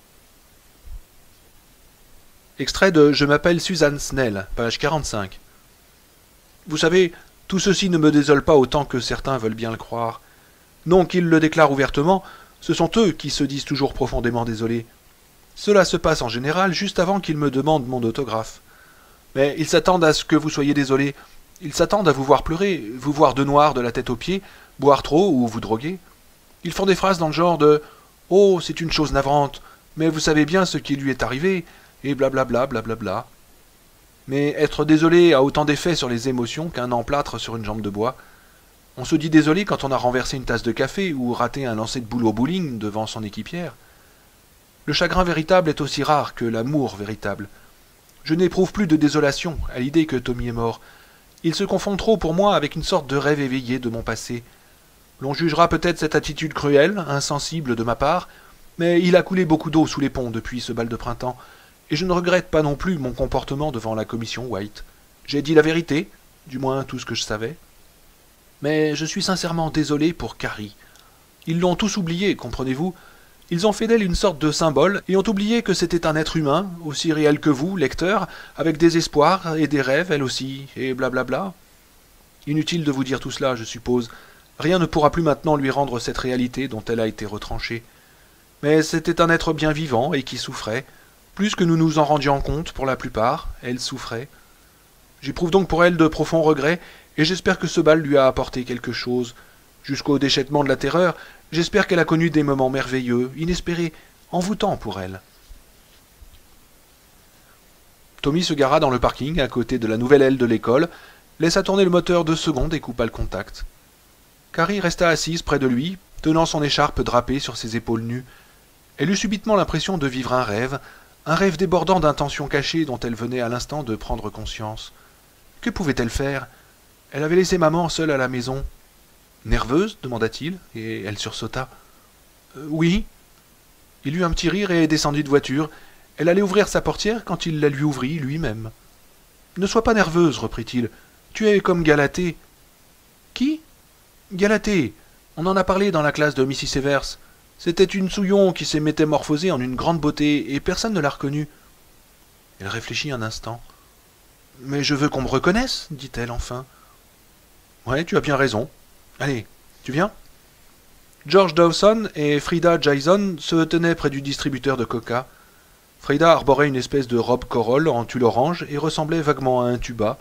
Extrait de « Je m'appelle Suzanne Snell », page quarante-cinq. Vous savez, tout ceci ne me désole pas autant que certains veulent bien le croire. Non qu'ils le déclarent ouvertement, ce sont eux qui se disent toujours profondément désolés. Cela se passe en général juste avant qu'ils me demandent mon autographe. Mais ils s'attendent à ce que vous soyez désolé. Ils s'attendent à vous voir pleurer, vous voir de noir de la tête aux pieds, boire trop ou vous droguer. Ils font des phrases dans le genre de « Oh, c'est une chose navrante, mais vous savez bien ce qui lui est arrivé » et blablabla, blablabla. Mais être désolé a autant d'effet sur les émotions qu'un emplâtre sur une jambe de bois. On se dit désolé quand on a renversé une tasse de café ou raté un lancer de boule au bowling devant son équipière. Le chagrin véritable est aussi rare que l'amour véritable. Je n'éprouve plus de désolation à l'idée que Tommy est mort. Il se confond trop pour moi avec une sorte de rêve éveillé de mon passé. L'on jugera peut-être cette attitude cruelle, insensible de ma part, mais il a coulé beaucoup d'eau sous les ponts depuis ce bal de printemps, et je ne regrette pas non plus mon comportement devant la commission White. J'ai dit la vérité, du moins tout ce que je savais. Mais je suis sincèrement désolé pour Carrie. Ils l'ont tous oublié, comprenez-vous. Ils ont fait d'elle une sorte de symbole et ont oublié que c'était un être humain, aussi réel que vous, lecteur, avec des espoirs et des rêves, elle aussi, et blablabla. Inutile de vous dire tout cela, je suppose. Rien ne pourra plus maintenant lui rendre cette réalité dont elle a été retranchée. Mais c'était un être bien vivant et qui souffrait. Plus que nous nous en rendions compte, pour la plupart, elle souffrait. J'éprouve donc pour elle de profonds regrets, et j'espère que ce bal lui a apporté quelque chose. Jusqu'au déchettement de la terreur, j'espère qu'elle a connu des moments merveilleux, inespérés, envoûtants pour elle. Tommy se gara dans le parking, à côté de la nouvelle aile de l'école, laissa tourner le moteur deux secondes et coupa le contact. Carrie resta assise près de lui, tenant son écharpe drapée sur ses épaules nues. Elle eut subitement l'impression de vivre un rêve, un rêve débordant d'intentions cachées dont elle venait à l'instant de prendre conscience. Que pouvait-elle faire? Elle avait laissé maman seule à la maison. Nerveuse demanda-t-il, et elle sursauta. Euh, oui. Il eut un petit rire et descendit de voiture. Elle allait ouvrir sa portière quand il la lui ouvrit lui-même. Ne sois pas nerveuse, reprit-il. Tu es comme Galatée. Qui? Galatée. On en a parlé dans la classe de Missis Evers. C'était une souillon qui s'est métamorphosée en une grande beauté, et personne ne l'a reconnue. Elle réfléchit un instant. Mais je veux qu'on me reconnaisse, dit-elle enfin. Ouais, tu as bien raison. Allez, tu viens? George Dawson et Frida Jason se tenaient près du distributeur de coca. Frida arborait une espèce de robe corolle en tulle orange et ressemblait vaguement à un tuba.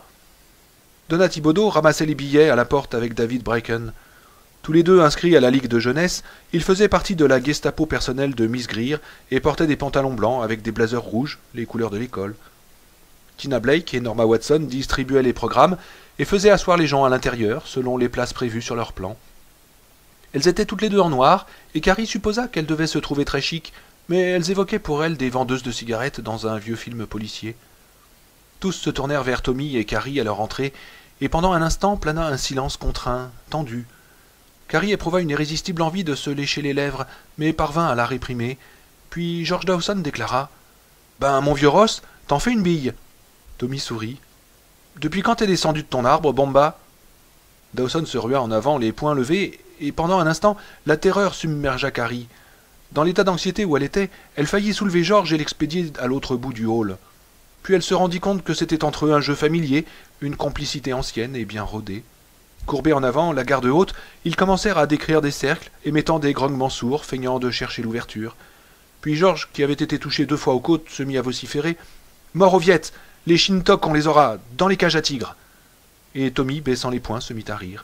Donna Thibodeau ramassait les billets à la porte avec David Bracken. Tous les deux inscrits à la Ligue de jeunesse, ils faisaient partie de la Gestapo personnelle de Miss Greer et portaient des pantalons blancs avec des blazers rouges, les couleurs de l'école. Tina Blake et Norma Watson distribuaient les programmes et faisaient asseoir les gens à l'intérieur, selon les places prévues sur leur plan. Elles étaient toutes les deux en noir, et Carrie supposa qu'elles devaient se trouver très chic, mais elles évoquaient pour elle des vendeuses de cigarettes dans un vieux film policier. Tous se tournèrent vers Tommy et Carrie à leur entrée, et pendant un instant plana un silence contraint, tendu. Carrie éprouva une irrésistible envie de se lécher les lèvres, mais parvint à la réprimer. Puis George Dawson déclara « Ben, mon vieux Ross, t'en fais une bille !» Tommy sourit. « Depuis quand t'es descendu de ton arbre, Bomba ?» Dawson se rua en avant, les poings levés, et pendant un instant, la terreur submergea Carrie. Dans l'état d'anxiété où elle était, elle faillit soulever George et l'expédier à l'autre bout du hall. Puis elle se rendit compte que c'était entre eux un jeu familier, une complicité ancienne et bien rodée. Courbés en avant, la garde haute, ils commencèrent à décrire des cercles, émettant des grognements sourds, feignant de chercher l'ouverture. Puis George, qui avait été touché deux fois aux côtes, se mit à vociférer. « Mort aux Viettes! Les Shintok, on les aura, dans les cages à tigres !» Et Tommy, baissant les poings, se mit à rire.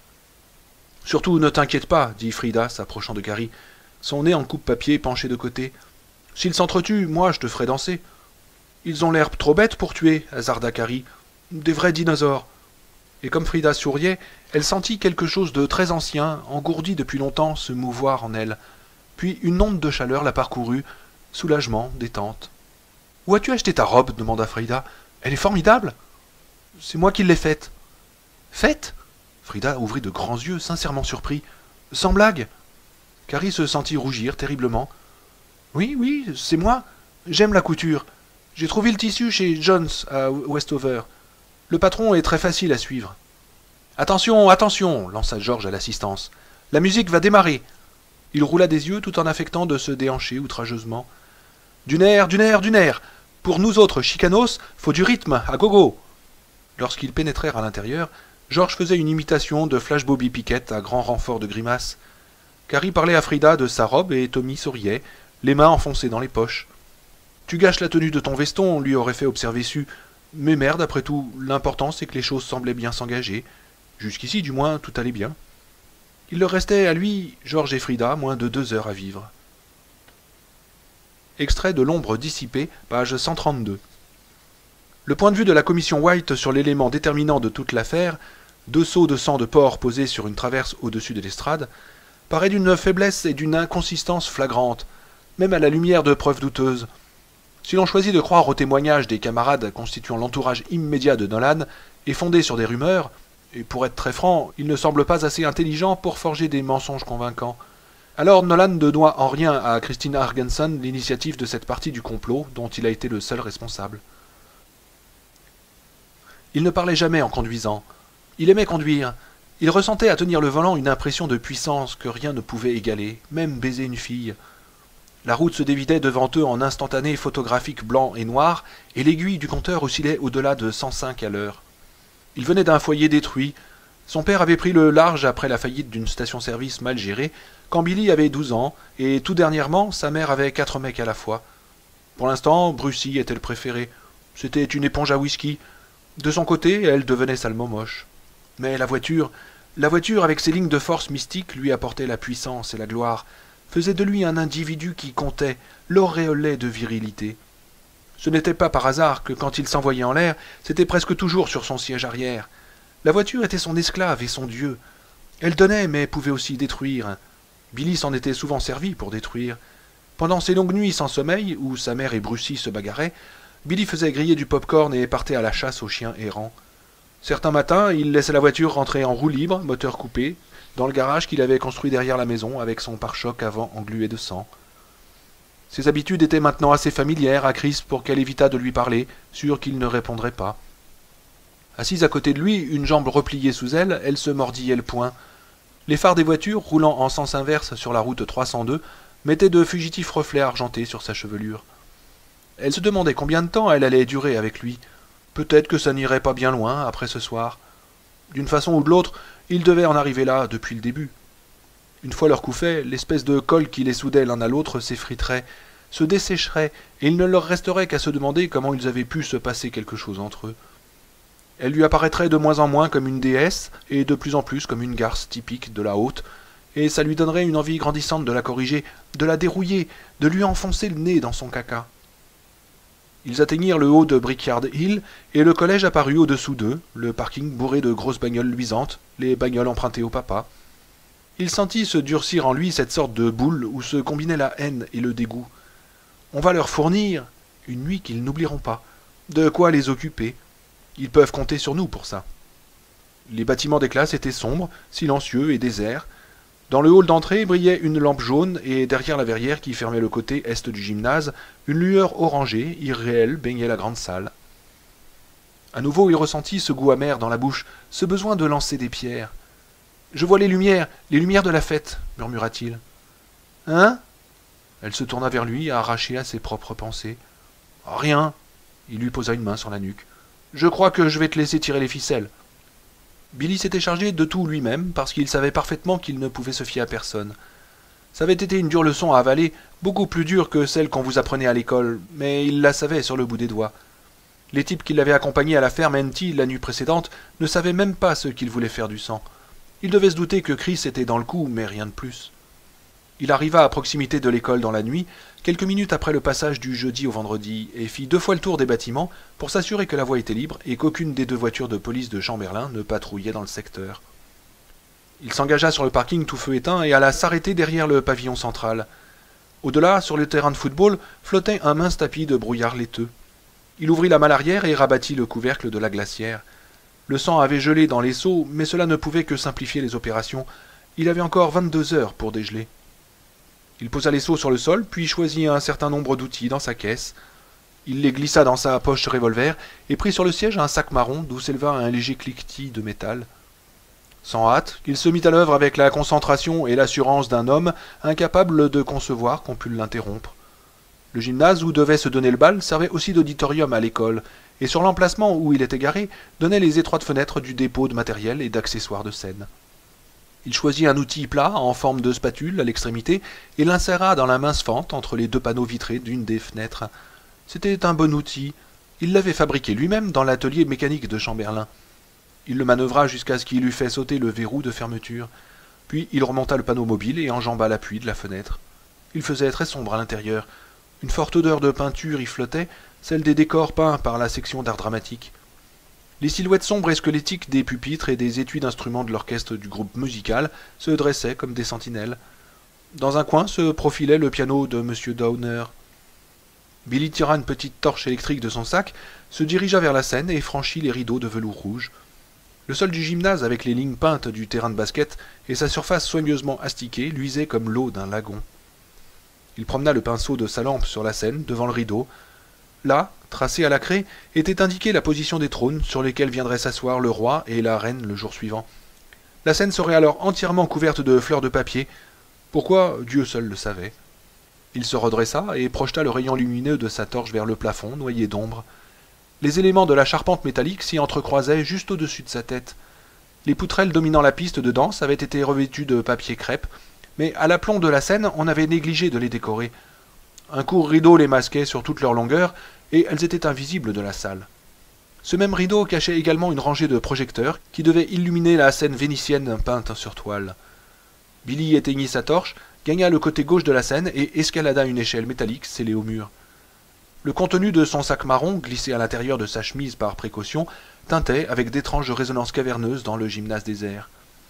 « Surtout, ne t'inquiète pas, » dit Frida, s'approchant de Carrie, son nez en coupe-papier penché de côté. « S'ils s'entretuent, moi, je te ferai danser. »« Ils ont l'air trop bêtes pour tuer, » hasarda Carrie. « Des vrais dinosaures. » Et comme Frida souriait, elle sentit quelque chose de très ancien, engourdi depuis longtemps, se mouvoir en elle. Puis une onde de chaleur la parcourut, soulagement, détente. « Où as-tu acheté ta robe ?» demanda Frida. « Elle est formidable !»« C'est moi qui l'ai faite. »« Faite ?» Frida ouvrit de grands yeux, sincèrement surpris. « Sans blague !» Carrie se sentit rougir terriblement. « Oui, oui, c'est moi. J'aime la couture. J'ai trouvé le tissu chez Jones à Westover. Le patron est très facile à suivre. »« Attention, attention !» lança George à l'assistance. « La musique va démarrer !» Il roula des yeux tout en affectant de se déhancher outrageusement. « Du nerf, du nerf, du nerf ! Pour nous autres chicanos, faut du rythme, à gogo !» Lorsqu'ils pénétrèrent à l'intérieur, George faisait une imitation de Flash Bobby Pickett à grand renfort de grimaces. Carrie parlait à Frida de sa robe et Tommy souriait, les mains enfoncées dans les poches. « Tu gâches la tenue de ton veston, lui aurait fait observer Su. Mais merde, après tout, l'important c'est que les choses semblaient bien s'engager. Jusqu'ici, du moins, tout allait bien. Il leur restait à lui, George et Frida, moins de deux heures à vivre. Extrait de L'ombre dissipée, page cent trente-deux. Le point de vue de la commission White sur l'élément déterminant de toute l'affaire, deux seaux de sang de porc posés sur une traverse au-dessus de l'estrade, paraît d'une faiblesse et d'une inconsistance flagrantes, même à la lumière de preuves douteuses. Si l'on choisit de croire aux témoignages des camarades constituant l'entourage immédiat de Nolan et fondés sur des rumeurs, et pour être très franc, il ne semble pas assez intelligent pour forger des mensonges convaincants, alors Nolan ne doit en rien à Christine Argenson l'initiative de cette partie du complot dont il a été le seul responsable. Il ne parlait jamais en conduisant. Il aimait conduire. Il ressentait à tenir le volant une impression de puissance que rien ne pouvait égaler, même baiser une fille. La route se dévidait devant eux en instantanés photographiques blancs et noirs, et l'aiguille du compteur oscillait au-delà de cent cinq à l'heure. Il venait d'un foyer détruit. Son père avait pris le large après la faillite d'une station-service mal gérée, quand Billy avait douze ans, et tout dernièrement, sa mère avait quatre mecs à la fois. Pour l'instant, Brucie était le préféré. C'était une éponge à whisky. De son côté, elle devenait salement moche. Mais la voiture, la voiture avec ses lignes de force mystiques lui apportait la puissance et la gloire, faisait de lui un individu qui comptait, l'auréolait de virilité. Ce n'était pas par hasard que quand il s'envoyait en l'air, c'était presque toujours sur son siège arrière. La voiture était son esclave et son dieu. Elle donnait, mais pouvait aussi détruire. Billy s'en était souvent servi pour détruire. Pendant ses longues nuits sans sommeil, où sa mère et Brucie se bagarraient, Billy faisait griller du pop-corn et partait à la chasse aux chiens errants. Certains matins, il laissait la voiture rentrer en roue libre, moteur coupé, dans le garage qu'il avait construit derrière la maison avec son pare-choc avant englué de sang. Ses habitudes étaient maintenant assez familières à Chris pour qu'elle évitât de lui parler, sûre qu'il ne répondrait pas. Assise à côté de lui, une jambe repliée sous elle, elle se mordillait le poing. Les phares des voitures, roulant en sens inverse sur la route trois cent deux, mettaient de fugitifs reflets argentés sur sa chevelure. Elle se demandait combien de temps elle allait durer avec lui. Peut-être que ça n'irait pas bien loin après ce soir. D'une façon ou de l'autre, ils devaient en arriver là depuis le début. Une fois leur coup fait, l'espèce de colle qui les soudait l'un à l'autre s'effriterait, se dessécherait, et il ne leur resterait qu'à se demander comment ils avaient pu se passer quelque chose entre eux. Elle lui apparaîtrait de moins en moins comme une déesse, et de plus en plus comme une garce typique de la haute, et ça lui donnerait une envie grandissante de la corriger, de la dérouiller, de lui enfoncer le nez dans son caca. Ils atteignirent le haut de Brickyard Hill, et le collège apparut au-dessous d'eux, le parking bourré de grosses bagnoles luisantes, les bagnoles empruntées au papa. Il sentit se durcir en lui cette sorte de boule où se combinaient la haine et le dégoût. On va leur fournir, une nuit qu'ils n'oublieront pas, de quoi les occuper. Ils peuvent compter sur nous pour ça. Les bâtiments des classes étaient sombres, silencieux et déserts. Dans le hall d'entrée brillait une lampe jaune et derrière la verrière qui fermait le côté est du gymnase, une lueur orangée, irréelle, baignait la grande salle. À nouveau il ressentit ce goût amer dans la bouche, ce besoin de lancer des pierres. « Je vois les lumières, les lumières de la fête » murmura-t-il. « Hein ?» Elle se tourna vers lui, arrachée à ses propres pensées. « Rien !» Il lui posa une main sur la nuque. « Je crois que je vais te laisser tirer les ficelles. » Billy s'était chargé de tout lui-même, parce qu'il savait parfaitement qu'il ne pouvait se fier à personne. Ça avait été une dure leçon à avaler, beaucoup plus dure que celle qu'on vous apprenait à l'école, mais il la savait sur le bout des doigts. Les types qui l'avaient accompagné à la ferme Henty la nuit précédente ne savaient même pas ce qu'ils voulaient faire du sang. Il devait se douter que Chris était dans le coup, mais rien de plus. Il arriva à proximité de l'école dans la nuit, quelques minutes après le passage du jeudi au vendredi, et fit deux fois le tour des bâtiments pour s'assurer que la voie était libre et qu'aucune des deux voitures de police de Chamberlain ne patrouillait dans le secteur. Il s'engagea sur le parking tout feu éteint et alla s'arrêter derrière le pavillon central. Au-delà, sur le terrain de football, flottait un mince tapis de brouillard laiteux. Il ouvrit la malle arrière et rabattit le couvercle de la glacière. Le sang avait gelé dans les seaux, mais cela ne pouvait que simplifier les opérations. Il avait encore vingt-deux heures pour dégeler. Il posa les seaux sur le sol, puis choisit un certain nombre d'outils dans sa caisse. Il les glissa dans sa poche revolver et prit sur le siège un sac marron d'où s'éleva un léger cliquetis de métal. Sans hâte, il se mit à l'œuvre avec la concentration et l'assurance d'un homme incapable de concevoir qu'on pût l'interrompre. Le gymnase où devait se donner le bal servait aussi d'auditorium à l'école, et sur l'emplacement où il était garé donnait les étroites fenêtres du dépôt de matériel et d'accessoires de scène. Il choisit un outil plat en forme de spatule à l'extrémité et l'inséra dans la mince fente entre les deux panneaux vitrés d'une des fenêtres. C'était un bon outil. Il l'avait fabriqué lui-même dans l'atelier mécanique de Chamberlain. Il le manœuvra jusqu'à ce qu'il eût fait sauter le verrou de fermeture. Puis il remonta le panneau mobile et enjamba l'appui de la fenêtre. Il faisait très sombre à l'intérieur. Une forte odeur de peinture y flottait, celle des décors peints par la section d'art dramatique. Les silhouettes sombres et squelettiques des pupitres et des étuis d'instruments de l'orchestre du groupe musical se dressaient comme des sentinelles. Dans un coin se profilait le piano de Monsieur Downer. Billy tira une petite torche électrique de son sac, se dirigea vers la scène et franchit les rideaux de velours rouge. Le sol du gymnase avec les lignes peintes du terrain de basket et sa surface soigneusement astiquée luisait comme l'eau d'un lagon. Il promena le pinceau de sa lampe sur la scène, devant le rideau. Là, tracée à la craie, était indiquée la position des trônes sur lesquels viendraient s'asseoir le roi et la reine le jour suivant. La scène serait alors entièrement couverte de fleurs de papier. Pourquoi, Dieu seul le savait. Il se redressa et projeta le rayon lumineux de sa torche vers le plafond, noyé d'ombre. Les éléments de la charpente métallique s'y entrecroisaient juste au-dessus de sa tête. Les poutrelles dominant la piste de danse avaient été revêtues de papier crêpe, mais à l'aplomb de la scène, on avait négligé de les décorer. Un court rideau les masquait sur toute leur longueur, et elles étaient invisibles de la salle. Ce même rideau cachait également une rangée de projecteurs qui devaient illuminer la scène vénitienne peinte sur toile. Billy éteignit sa torche, gagna le côté gauche de la scène et escalada une échelle métallique scellée au mur. Le contenu de son sac marron, glissé à l'intérieur de sa chemise par précaution, tintait avec d'étranges résonances caverneuses dans le gymnase désert.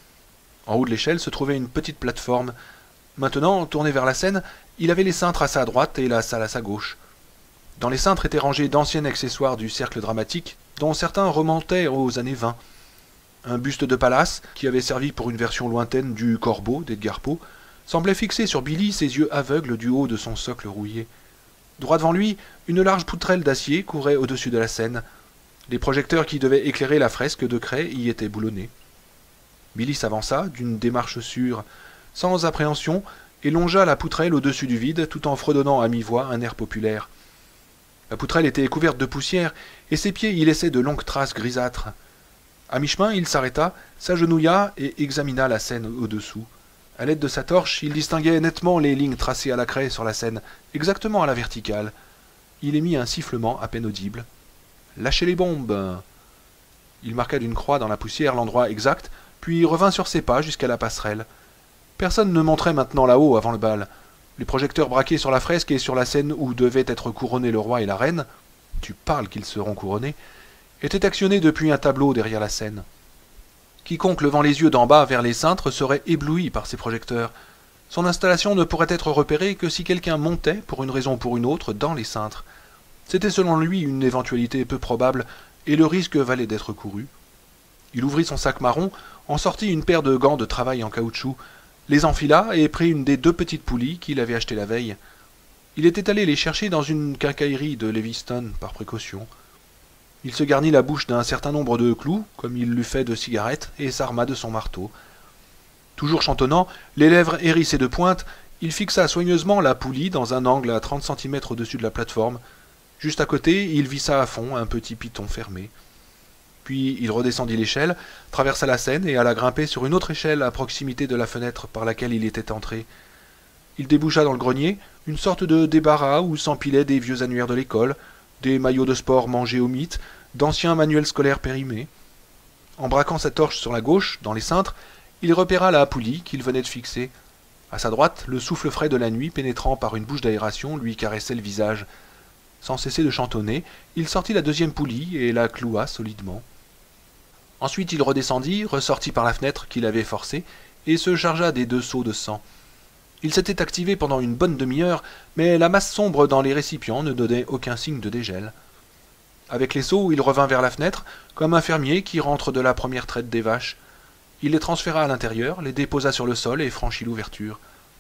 En haut de l'échelle se trouvait une petite plateforme. Maintenant, tourné vers la scène, il avait les cintres à sa droite et la salle à sa gauche. Dans les cintres étaient rangés d'anciens accessoires du cercle dramatique, dont certains remontaient aux années vingt. Un buste de Pallas, qui avait servi pour une version lointaine du Corbeau d'Edgar Poe, semblait fixer sur Billy ses yeux aveugles du haut de son socle rouillé. Droit devant lui, une large poutrelle d'acier courait au-dessus de la scène. Les projecteurs qui devaient éclairer la fresque de craie y étaient boulonnés. Billy s'avança, d'une démarche sûre, sans appréhension, et longea la poutrelle au-dessus du vide, tout en fredonnant à mi-voix un air populaire. La poutrelle était couverte de poussière, et ses pieds y laissaient de longues traces grisâtres. À mi-chemin, il s'arrêta, s'agenouilla et examina la scène au-dessous. À l'aide de sa torche, il distinguait nettement les lignes tracées à la craie sur la scène, exactement à la verticale. Il émit un sifflement à peine audible. « Lâchez les bombes !» Il marqua d'une croix dans la poussière l'endroit exact, puis revint sur ses pas jusqu'à la passerelle. Personne ne montrait maintenant là-haut avant le bal. Les projecteurs braqués sur la fresque et sur la scène où devaient être couronnés le roi et la reine — tu parles qu'ils seront couronnés — étaient actionnés depuis un tableau derrière la scène. Quiconque levant les yeux d'en bas vers les cintres serait ébloui par ces projecteurs. Son installation ne pourrait être repérée que si quelqu'un montait, pour une raison ou pour une autre, dans les cintres. C'était selon lui une éventualité peu probable, et le risque valait d'être couru. Il ouvrit son sac marron, en sortit une paire de gants de travail en caoutchouc, les enfila et prit une des deux petites poulies qu'il avait achetées la veille. Il était allé les chercher dans une quincaillerie de Leviston, par précaution. Il se garnit la bouche d'un certain nombre de clous, comme il l'eût fait de cigarettes, et s'arma de son marteau. Toujours chantonnant, les lèvres hérissées de pointe, il fixa soigneusement la poulie dans un angle à trente centimètres au-dessus de la plateforme. Juste à côté, il vissa à fond un petit piton fermé. Puis il redescendit l'échelle, traversa la scène et alla grimper sur une autre échelle à proximité de la fenêtre par laquelle il était entré. Il déboucha dans le grenier, une sorte de débarras où s'empilaient des vieux annuaires de l'école, des maillots de sport mangés au mythe, d'anciens manuels scolaires périmés. En braquant sa torche sur la gauche, dans les cintres, il repéra la poulie qu'il venait de fixer. À sa droite, le souffle frais de la nuit pénétrant par une bouche d'aération lui caressait le visage. Sans cesser de chantonner, il sortit la deuxième poulie et la cloua solidement. Ensuite il redescendit, ressortit par la fenêtre qu'il avait forcée, et se chargea des deux seaux de sang. Il s'était activé pendant une bonne demi-heure, mais la masse sombre dans les récipients ne donnait aucun signe de dégel. Avec les seaux, il revint vers la fenêtre, comme un fermier qui rentre de la première traite des vaches. Il les transféra à l'intérieur, les déposa sur le sol et franchit l'ouverture.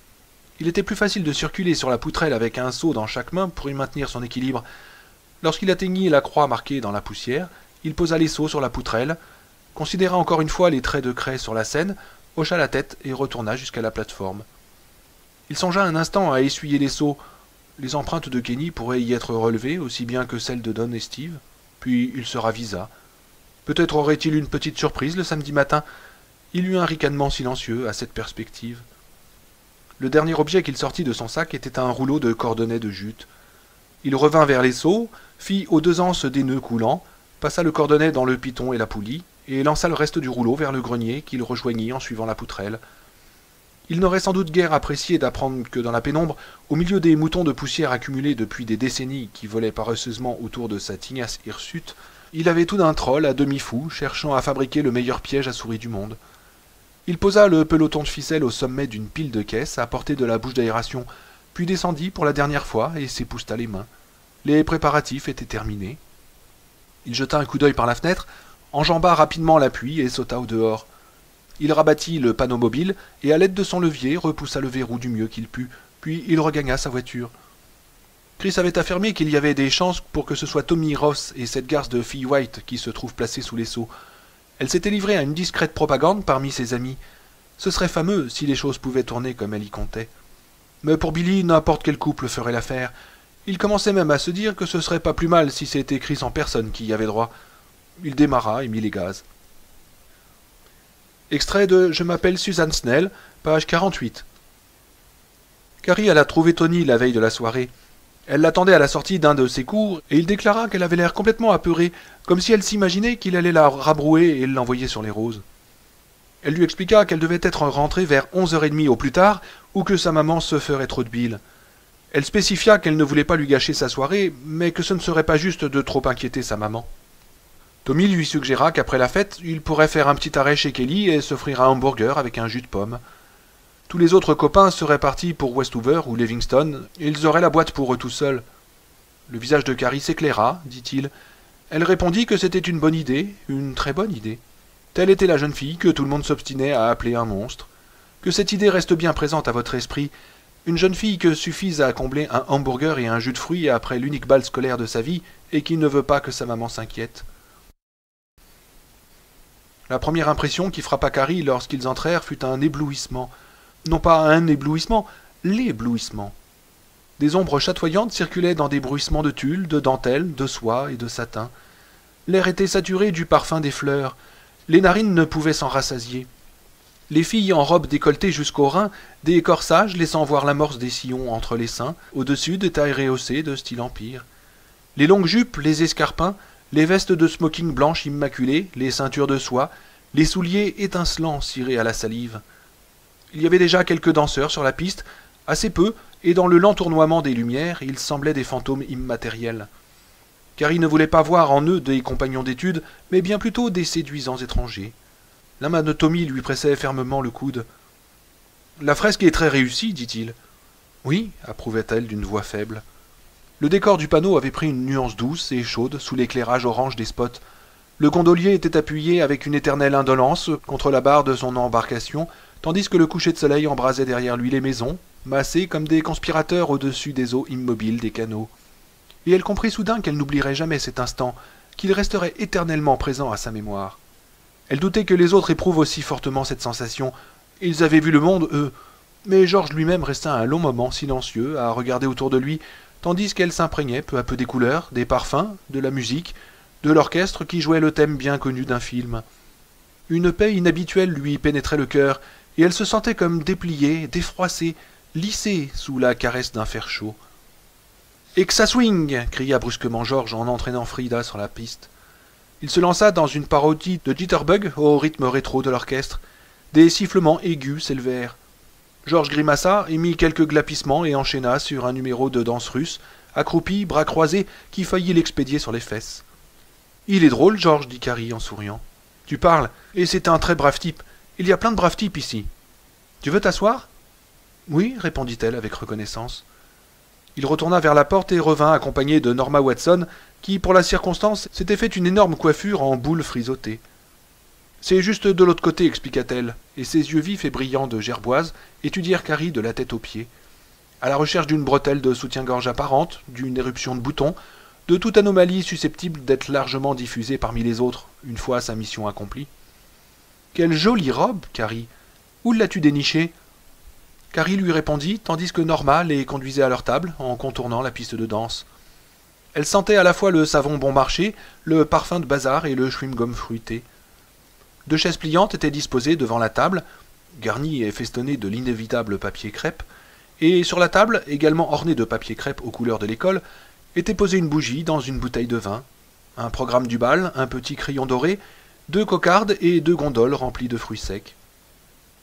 Il était plus facile de circuler sur la poutrelle avec un seau dans chaque main pour y maintenir son équilibre. Lorsqu'il atteignit la croix marquée dans la poussière, il posa les seaux sur la poutrelle, considéra encore une fois les traits de craie sur la scène, hocha la tête et retourna jusqu'à la plateforme. Il songea un instant à essuyer les seaux. Les empreintes de Kenny pourraient y être relevées, aussi bien que celles de Don et Steve. Puis il se ravisa. Peut-être aurait-il une petite surprise le samedi matin. Il eut un ricanement silencieux à cette perspective. Le dernier objet qu'il sortit de son sac était un rouleau de cordonnets de jute. Il revint vers les seaux, fit aux deux anses des nœuds coulants, passa le cordonnet dans le piton et la poulie, et lança le reste du rouleau vers le grenier qu'il rejoignit en suivant la poutrelle. Il n'aurait sans doute guère apprécié d'apprendre que dans la pénombre, au milieu des moutons de poussière accumulés depuis des décennies qui volaient paresseusement autour de sa tignasse hirsute, il avait tout d'un troll à demi fou, cherchant à fabriquer le meilleur piège à souris du monde. Il posa le peloton de ficelle au sommet d'une pile de caisses à portée de la bouche d'aération, puis descendit pour la dernière fois et s'épousseta les mains. Les préparatifs étaient terminés. Il jeta un coup d'œil par la fenêtre, enjamba rapidement l'appui et sauta au dehors. Il rabattit le panneau mobile et à l'aide de son levier repoussa le verrou du mieux qu'il put, puis il regagna sa voiture. Chris avait affirmé qu'il y avait des chances pour que ce soit Tommy Ross et cette garce de fille White qui se trouvent placés sous les sceaux. Elle s'était livrée à une discrète propagande parmi ses amis. Ce serait fameux si les choses pouvaient tourner comme elle y comptait. Mais pour Billy, n'importe quel couple ferait l'affaire. Il commençait même à se dire que ce serait pas plus mal si c'était Chris en personne qui y avait droit. Il démarra et mit les gaz. Extrait de « Je m'appelle Suzanne Snell », page quarante-huit. Carrie alla trouver Tony la veille de la soirée. Elle l'attendait à la sortie d'un de ses cours, et il déclara qu'elle avait l'air complètement apeurée, comme si elle s'imaginait qu'il allait la rabrouer et l'envoyer sur les roses. Elle lui expliqua qu'elle devait être rentrée vers onze heures trente au plus tard, ou que sa maman se ferait trop de bile. Elle spécifia qu'elle ne voulait pas lui gâcher sa soirée, mais que ce ne serait pas juste de trop inquiéter sa maman. Tommy lui suggéra qu'après la fête, il pourrait faire un petit arrêt chez Kelly et s'offrir un hamburger avec un jus de pomme. Tous les autres copains seraient partis pour Westover ou Livingston, et ils auraient la boîte pour eux tout seuls. Le visage de Carrie s'éclaira, dit-il. Elle répondit que c'était une bonne idée, une très bonne idée. Telle était la jeune fille que tout le monde s'obstinait à appeler un monstre. Que cette idée reste bien présente à votre esprit. Une jeune fille que suffise à combler un hamburger et un jus de fruits après l'unique balle scolaire de sa vie, et qui ne veut pas que sa maman s'inquiète. La première impression qui frappa Carrie lorsqu'ils entrèrent fut un éblouissement. Non pas un éblouissement, l'éblouissement. Des ombres chatoyantes circulaient dans des bruissements de tulle, de dentelle, de soie et de satin. L'air était saturé du parfum des fleurs. Les narines ne pouvaient s'en rassasier. Les filles en robe décolletée jusqu'aux reins, des corsages laissant voir l'amorce des sillons entre les seins, au-dessus des tailles rehaussées de style empire. Les longues jupes, les escarpins, les vestes de smoking blanches immaculées, les ceintures de soie, les souliers étincelants cirés à la salive. Il y avait déjà quelques danseurs sur la piste, assez peu, et dans le lent tournoiement des lumières, ils semblaient des fantômes immatériels. Carrie ne voulait pas voir en eux des compagnons d'études, mais bien plutôt des séduisants étrangers. La main de Tommy lui pressait fermement le coude. « La fresque est très réussie, dit-il. »« Oui, approuvait-elle d'une voix faible. » Le décor du panneau avait pris une nuance douce et chaude sous l'éclairage orange des spots. Le gondolier était appuyé avec une éternelle indolence contre la barre de son embarcation, tandis que le coucher de soleil embrasait derrière lui les maisons, massées comme des conspirateurs au-dessus des eaux immobiles des canaux. Et elle comprit soudain qu'elle n'oublierait jamais cet instant, qu'il resterait éternellement présent à sa mémoire. Elle doutait que les autres éprouvent aussi fortement cette sensation. Ils avaient vu le monde, eux. Mais Georges lui-même resta un long moment silencieux à regarder autour de lui, tandis qu'elle s'imprégnait peu à peu des couleurs, des parfums, de la musique, de l'orchestre qui jouait le thème bien connu d'un film. Une paix inhabituelle lui pénétrait le cœur, et elle se sentait comme dépliée, défroissée, lissée sous la caresse d'un fer chaud. « Et que ça swing !» cria brusquement Georges en entraînant Frida sur la piste. Il se lança dans une parodie de Jitterbug au rythme rétro de l'orchestre. Des sifflements aigus s'élevèrent. Georges grimaça, émit quelques glapissements et enchaîna sur un numéro de danse russe, accroupi, bras croisés, qui faillit l'expédier sur les fesses. « Il est drôle, Georges, dit Carrie en souriant. « Tu parles, et c'est un très brave type. Il y a plein de braves types ici. Tu veux t'asseoir ?»« Oui, répondit-elle avec reconnaissance. Il retourna vers la porte et revint accompagné de Norma Watson, qui, pour la circonstance, s'était fait une énorme coiffure en boules frisottées. « C'est juste de l'autre côté, expliqua-t-elle, et ses yeux vifs et brillants de gerboise étudièrent Carrie de la tête aux pieds. À la recherche d'une bretelle de soutien-gorge apparente, d'une éruption de boutons, de toute anomalie susceptible d'être largement diffusée parmi les autres, une fois sa mission accomplie. « Quelle jolie robe, Carrie! Où l'as-tu dénichée ?» Carrie lui répondit, tandis que Norma les conduisait à leur table, en contournant la piste de danse. Elle sentait à la fois le savon bon marché, le parfum de bazar et le chewing-gum fruité. Deux chaises pliantes étaient disposées devant la table, garnies et festonnées de l'inévitable papier crêpe, et sur la table, également ornée de papier crêpe aux couleurs de l'école, était posée une bougie dans une bouteille de vin, un programme du bal, un petit crayon doré, deux cocardes et deux gondoles remplies de fruits secs.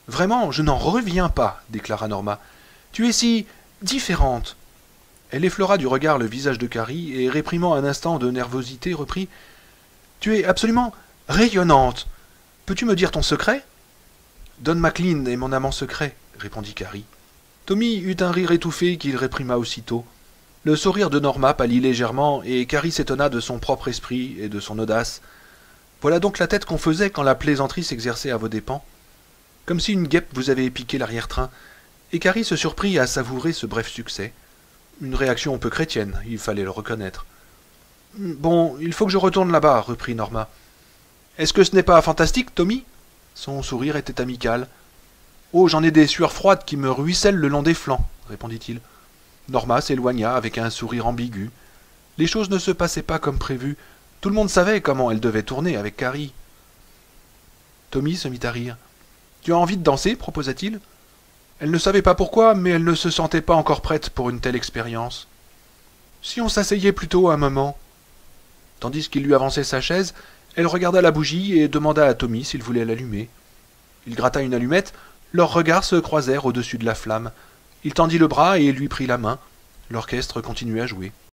Vraiment, je n'en reviens pas, déclara Norma. Tu es si différente. Elle effleura du regard le visage de Carrie et, réprimant un instant de nervosité, reprit. Tu es absolument rayonnante. Peux-tu me dire ton secret? Don McLean est mon amant secret, répondit Carrie. Tommy eut un rire étouffé qu'il réprima aussitôt. Le sourire de Norma pâlit légèrement, et Carrie s'étonna de son propre esprit et de son audace. Voilà donc la tête qu'on faisait quand la plaisanterie s'exerçait à vos dépens. Comme si une guêpe vous avait piqué l'arrière-train, et Carrie se surprit à savourer ce bref succès. Une réaction peu chrétienne, il fallait le reconnaître. Bon, il faut que je retourne là-bas, reprit Norma. Est-ce que ce n'est pas fantastique, Tommy? Son sourire était amical. Oh, j'en ai des sueurs froides qui me ruissellent le long des flancs, répondit-il. Norma s'éloigna avec un sourire ambigu. Les choses ne se passaient pas comme prévu. Tout le monde savait comment elle devait tourner avec Carrie. Tommy se mit à rire. Tu as envie de danser, proposa-t-il. Elle ne savait pas pourquoi, mais elle ne se sentait pas encore prête pour une telle expérience. Si on s'asseyait plutôt un moment. Tandis qu'il lui avançait sa chaise, elle regarda la bougie et demanda à Tommy s'il voulait l'allumer. Il gratta une allumette, leurs regards se croisèrent au-dessus de la flamme. Il tendit le bras et lui prit la main. L'orchestre continuait à jouer.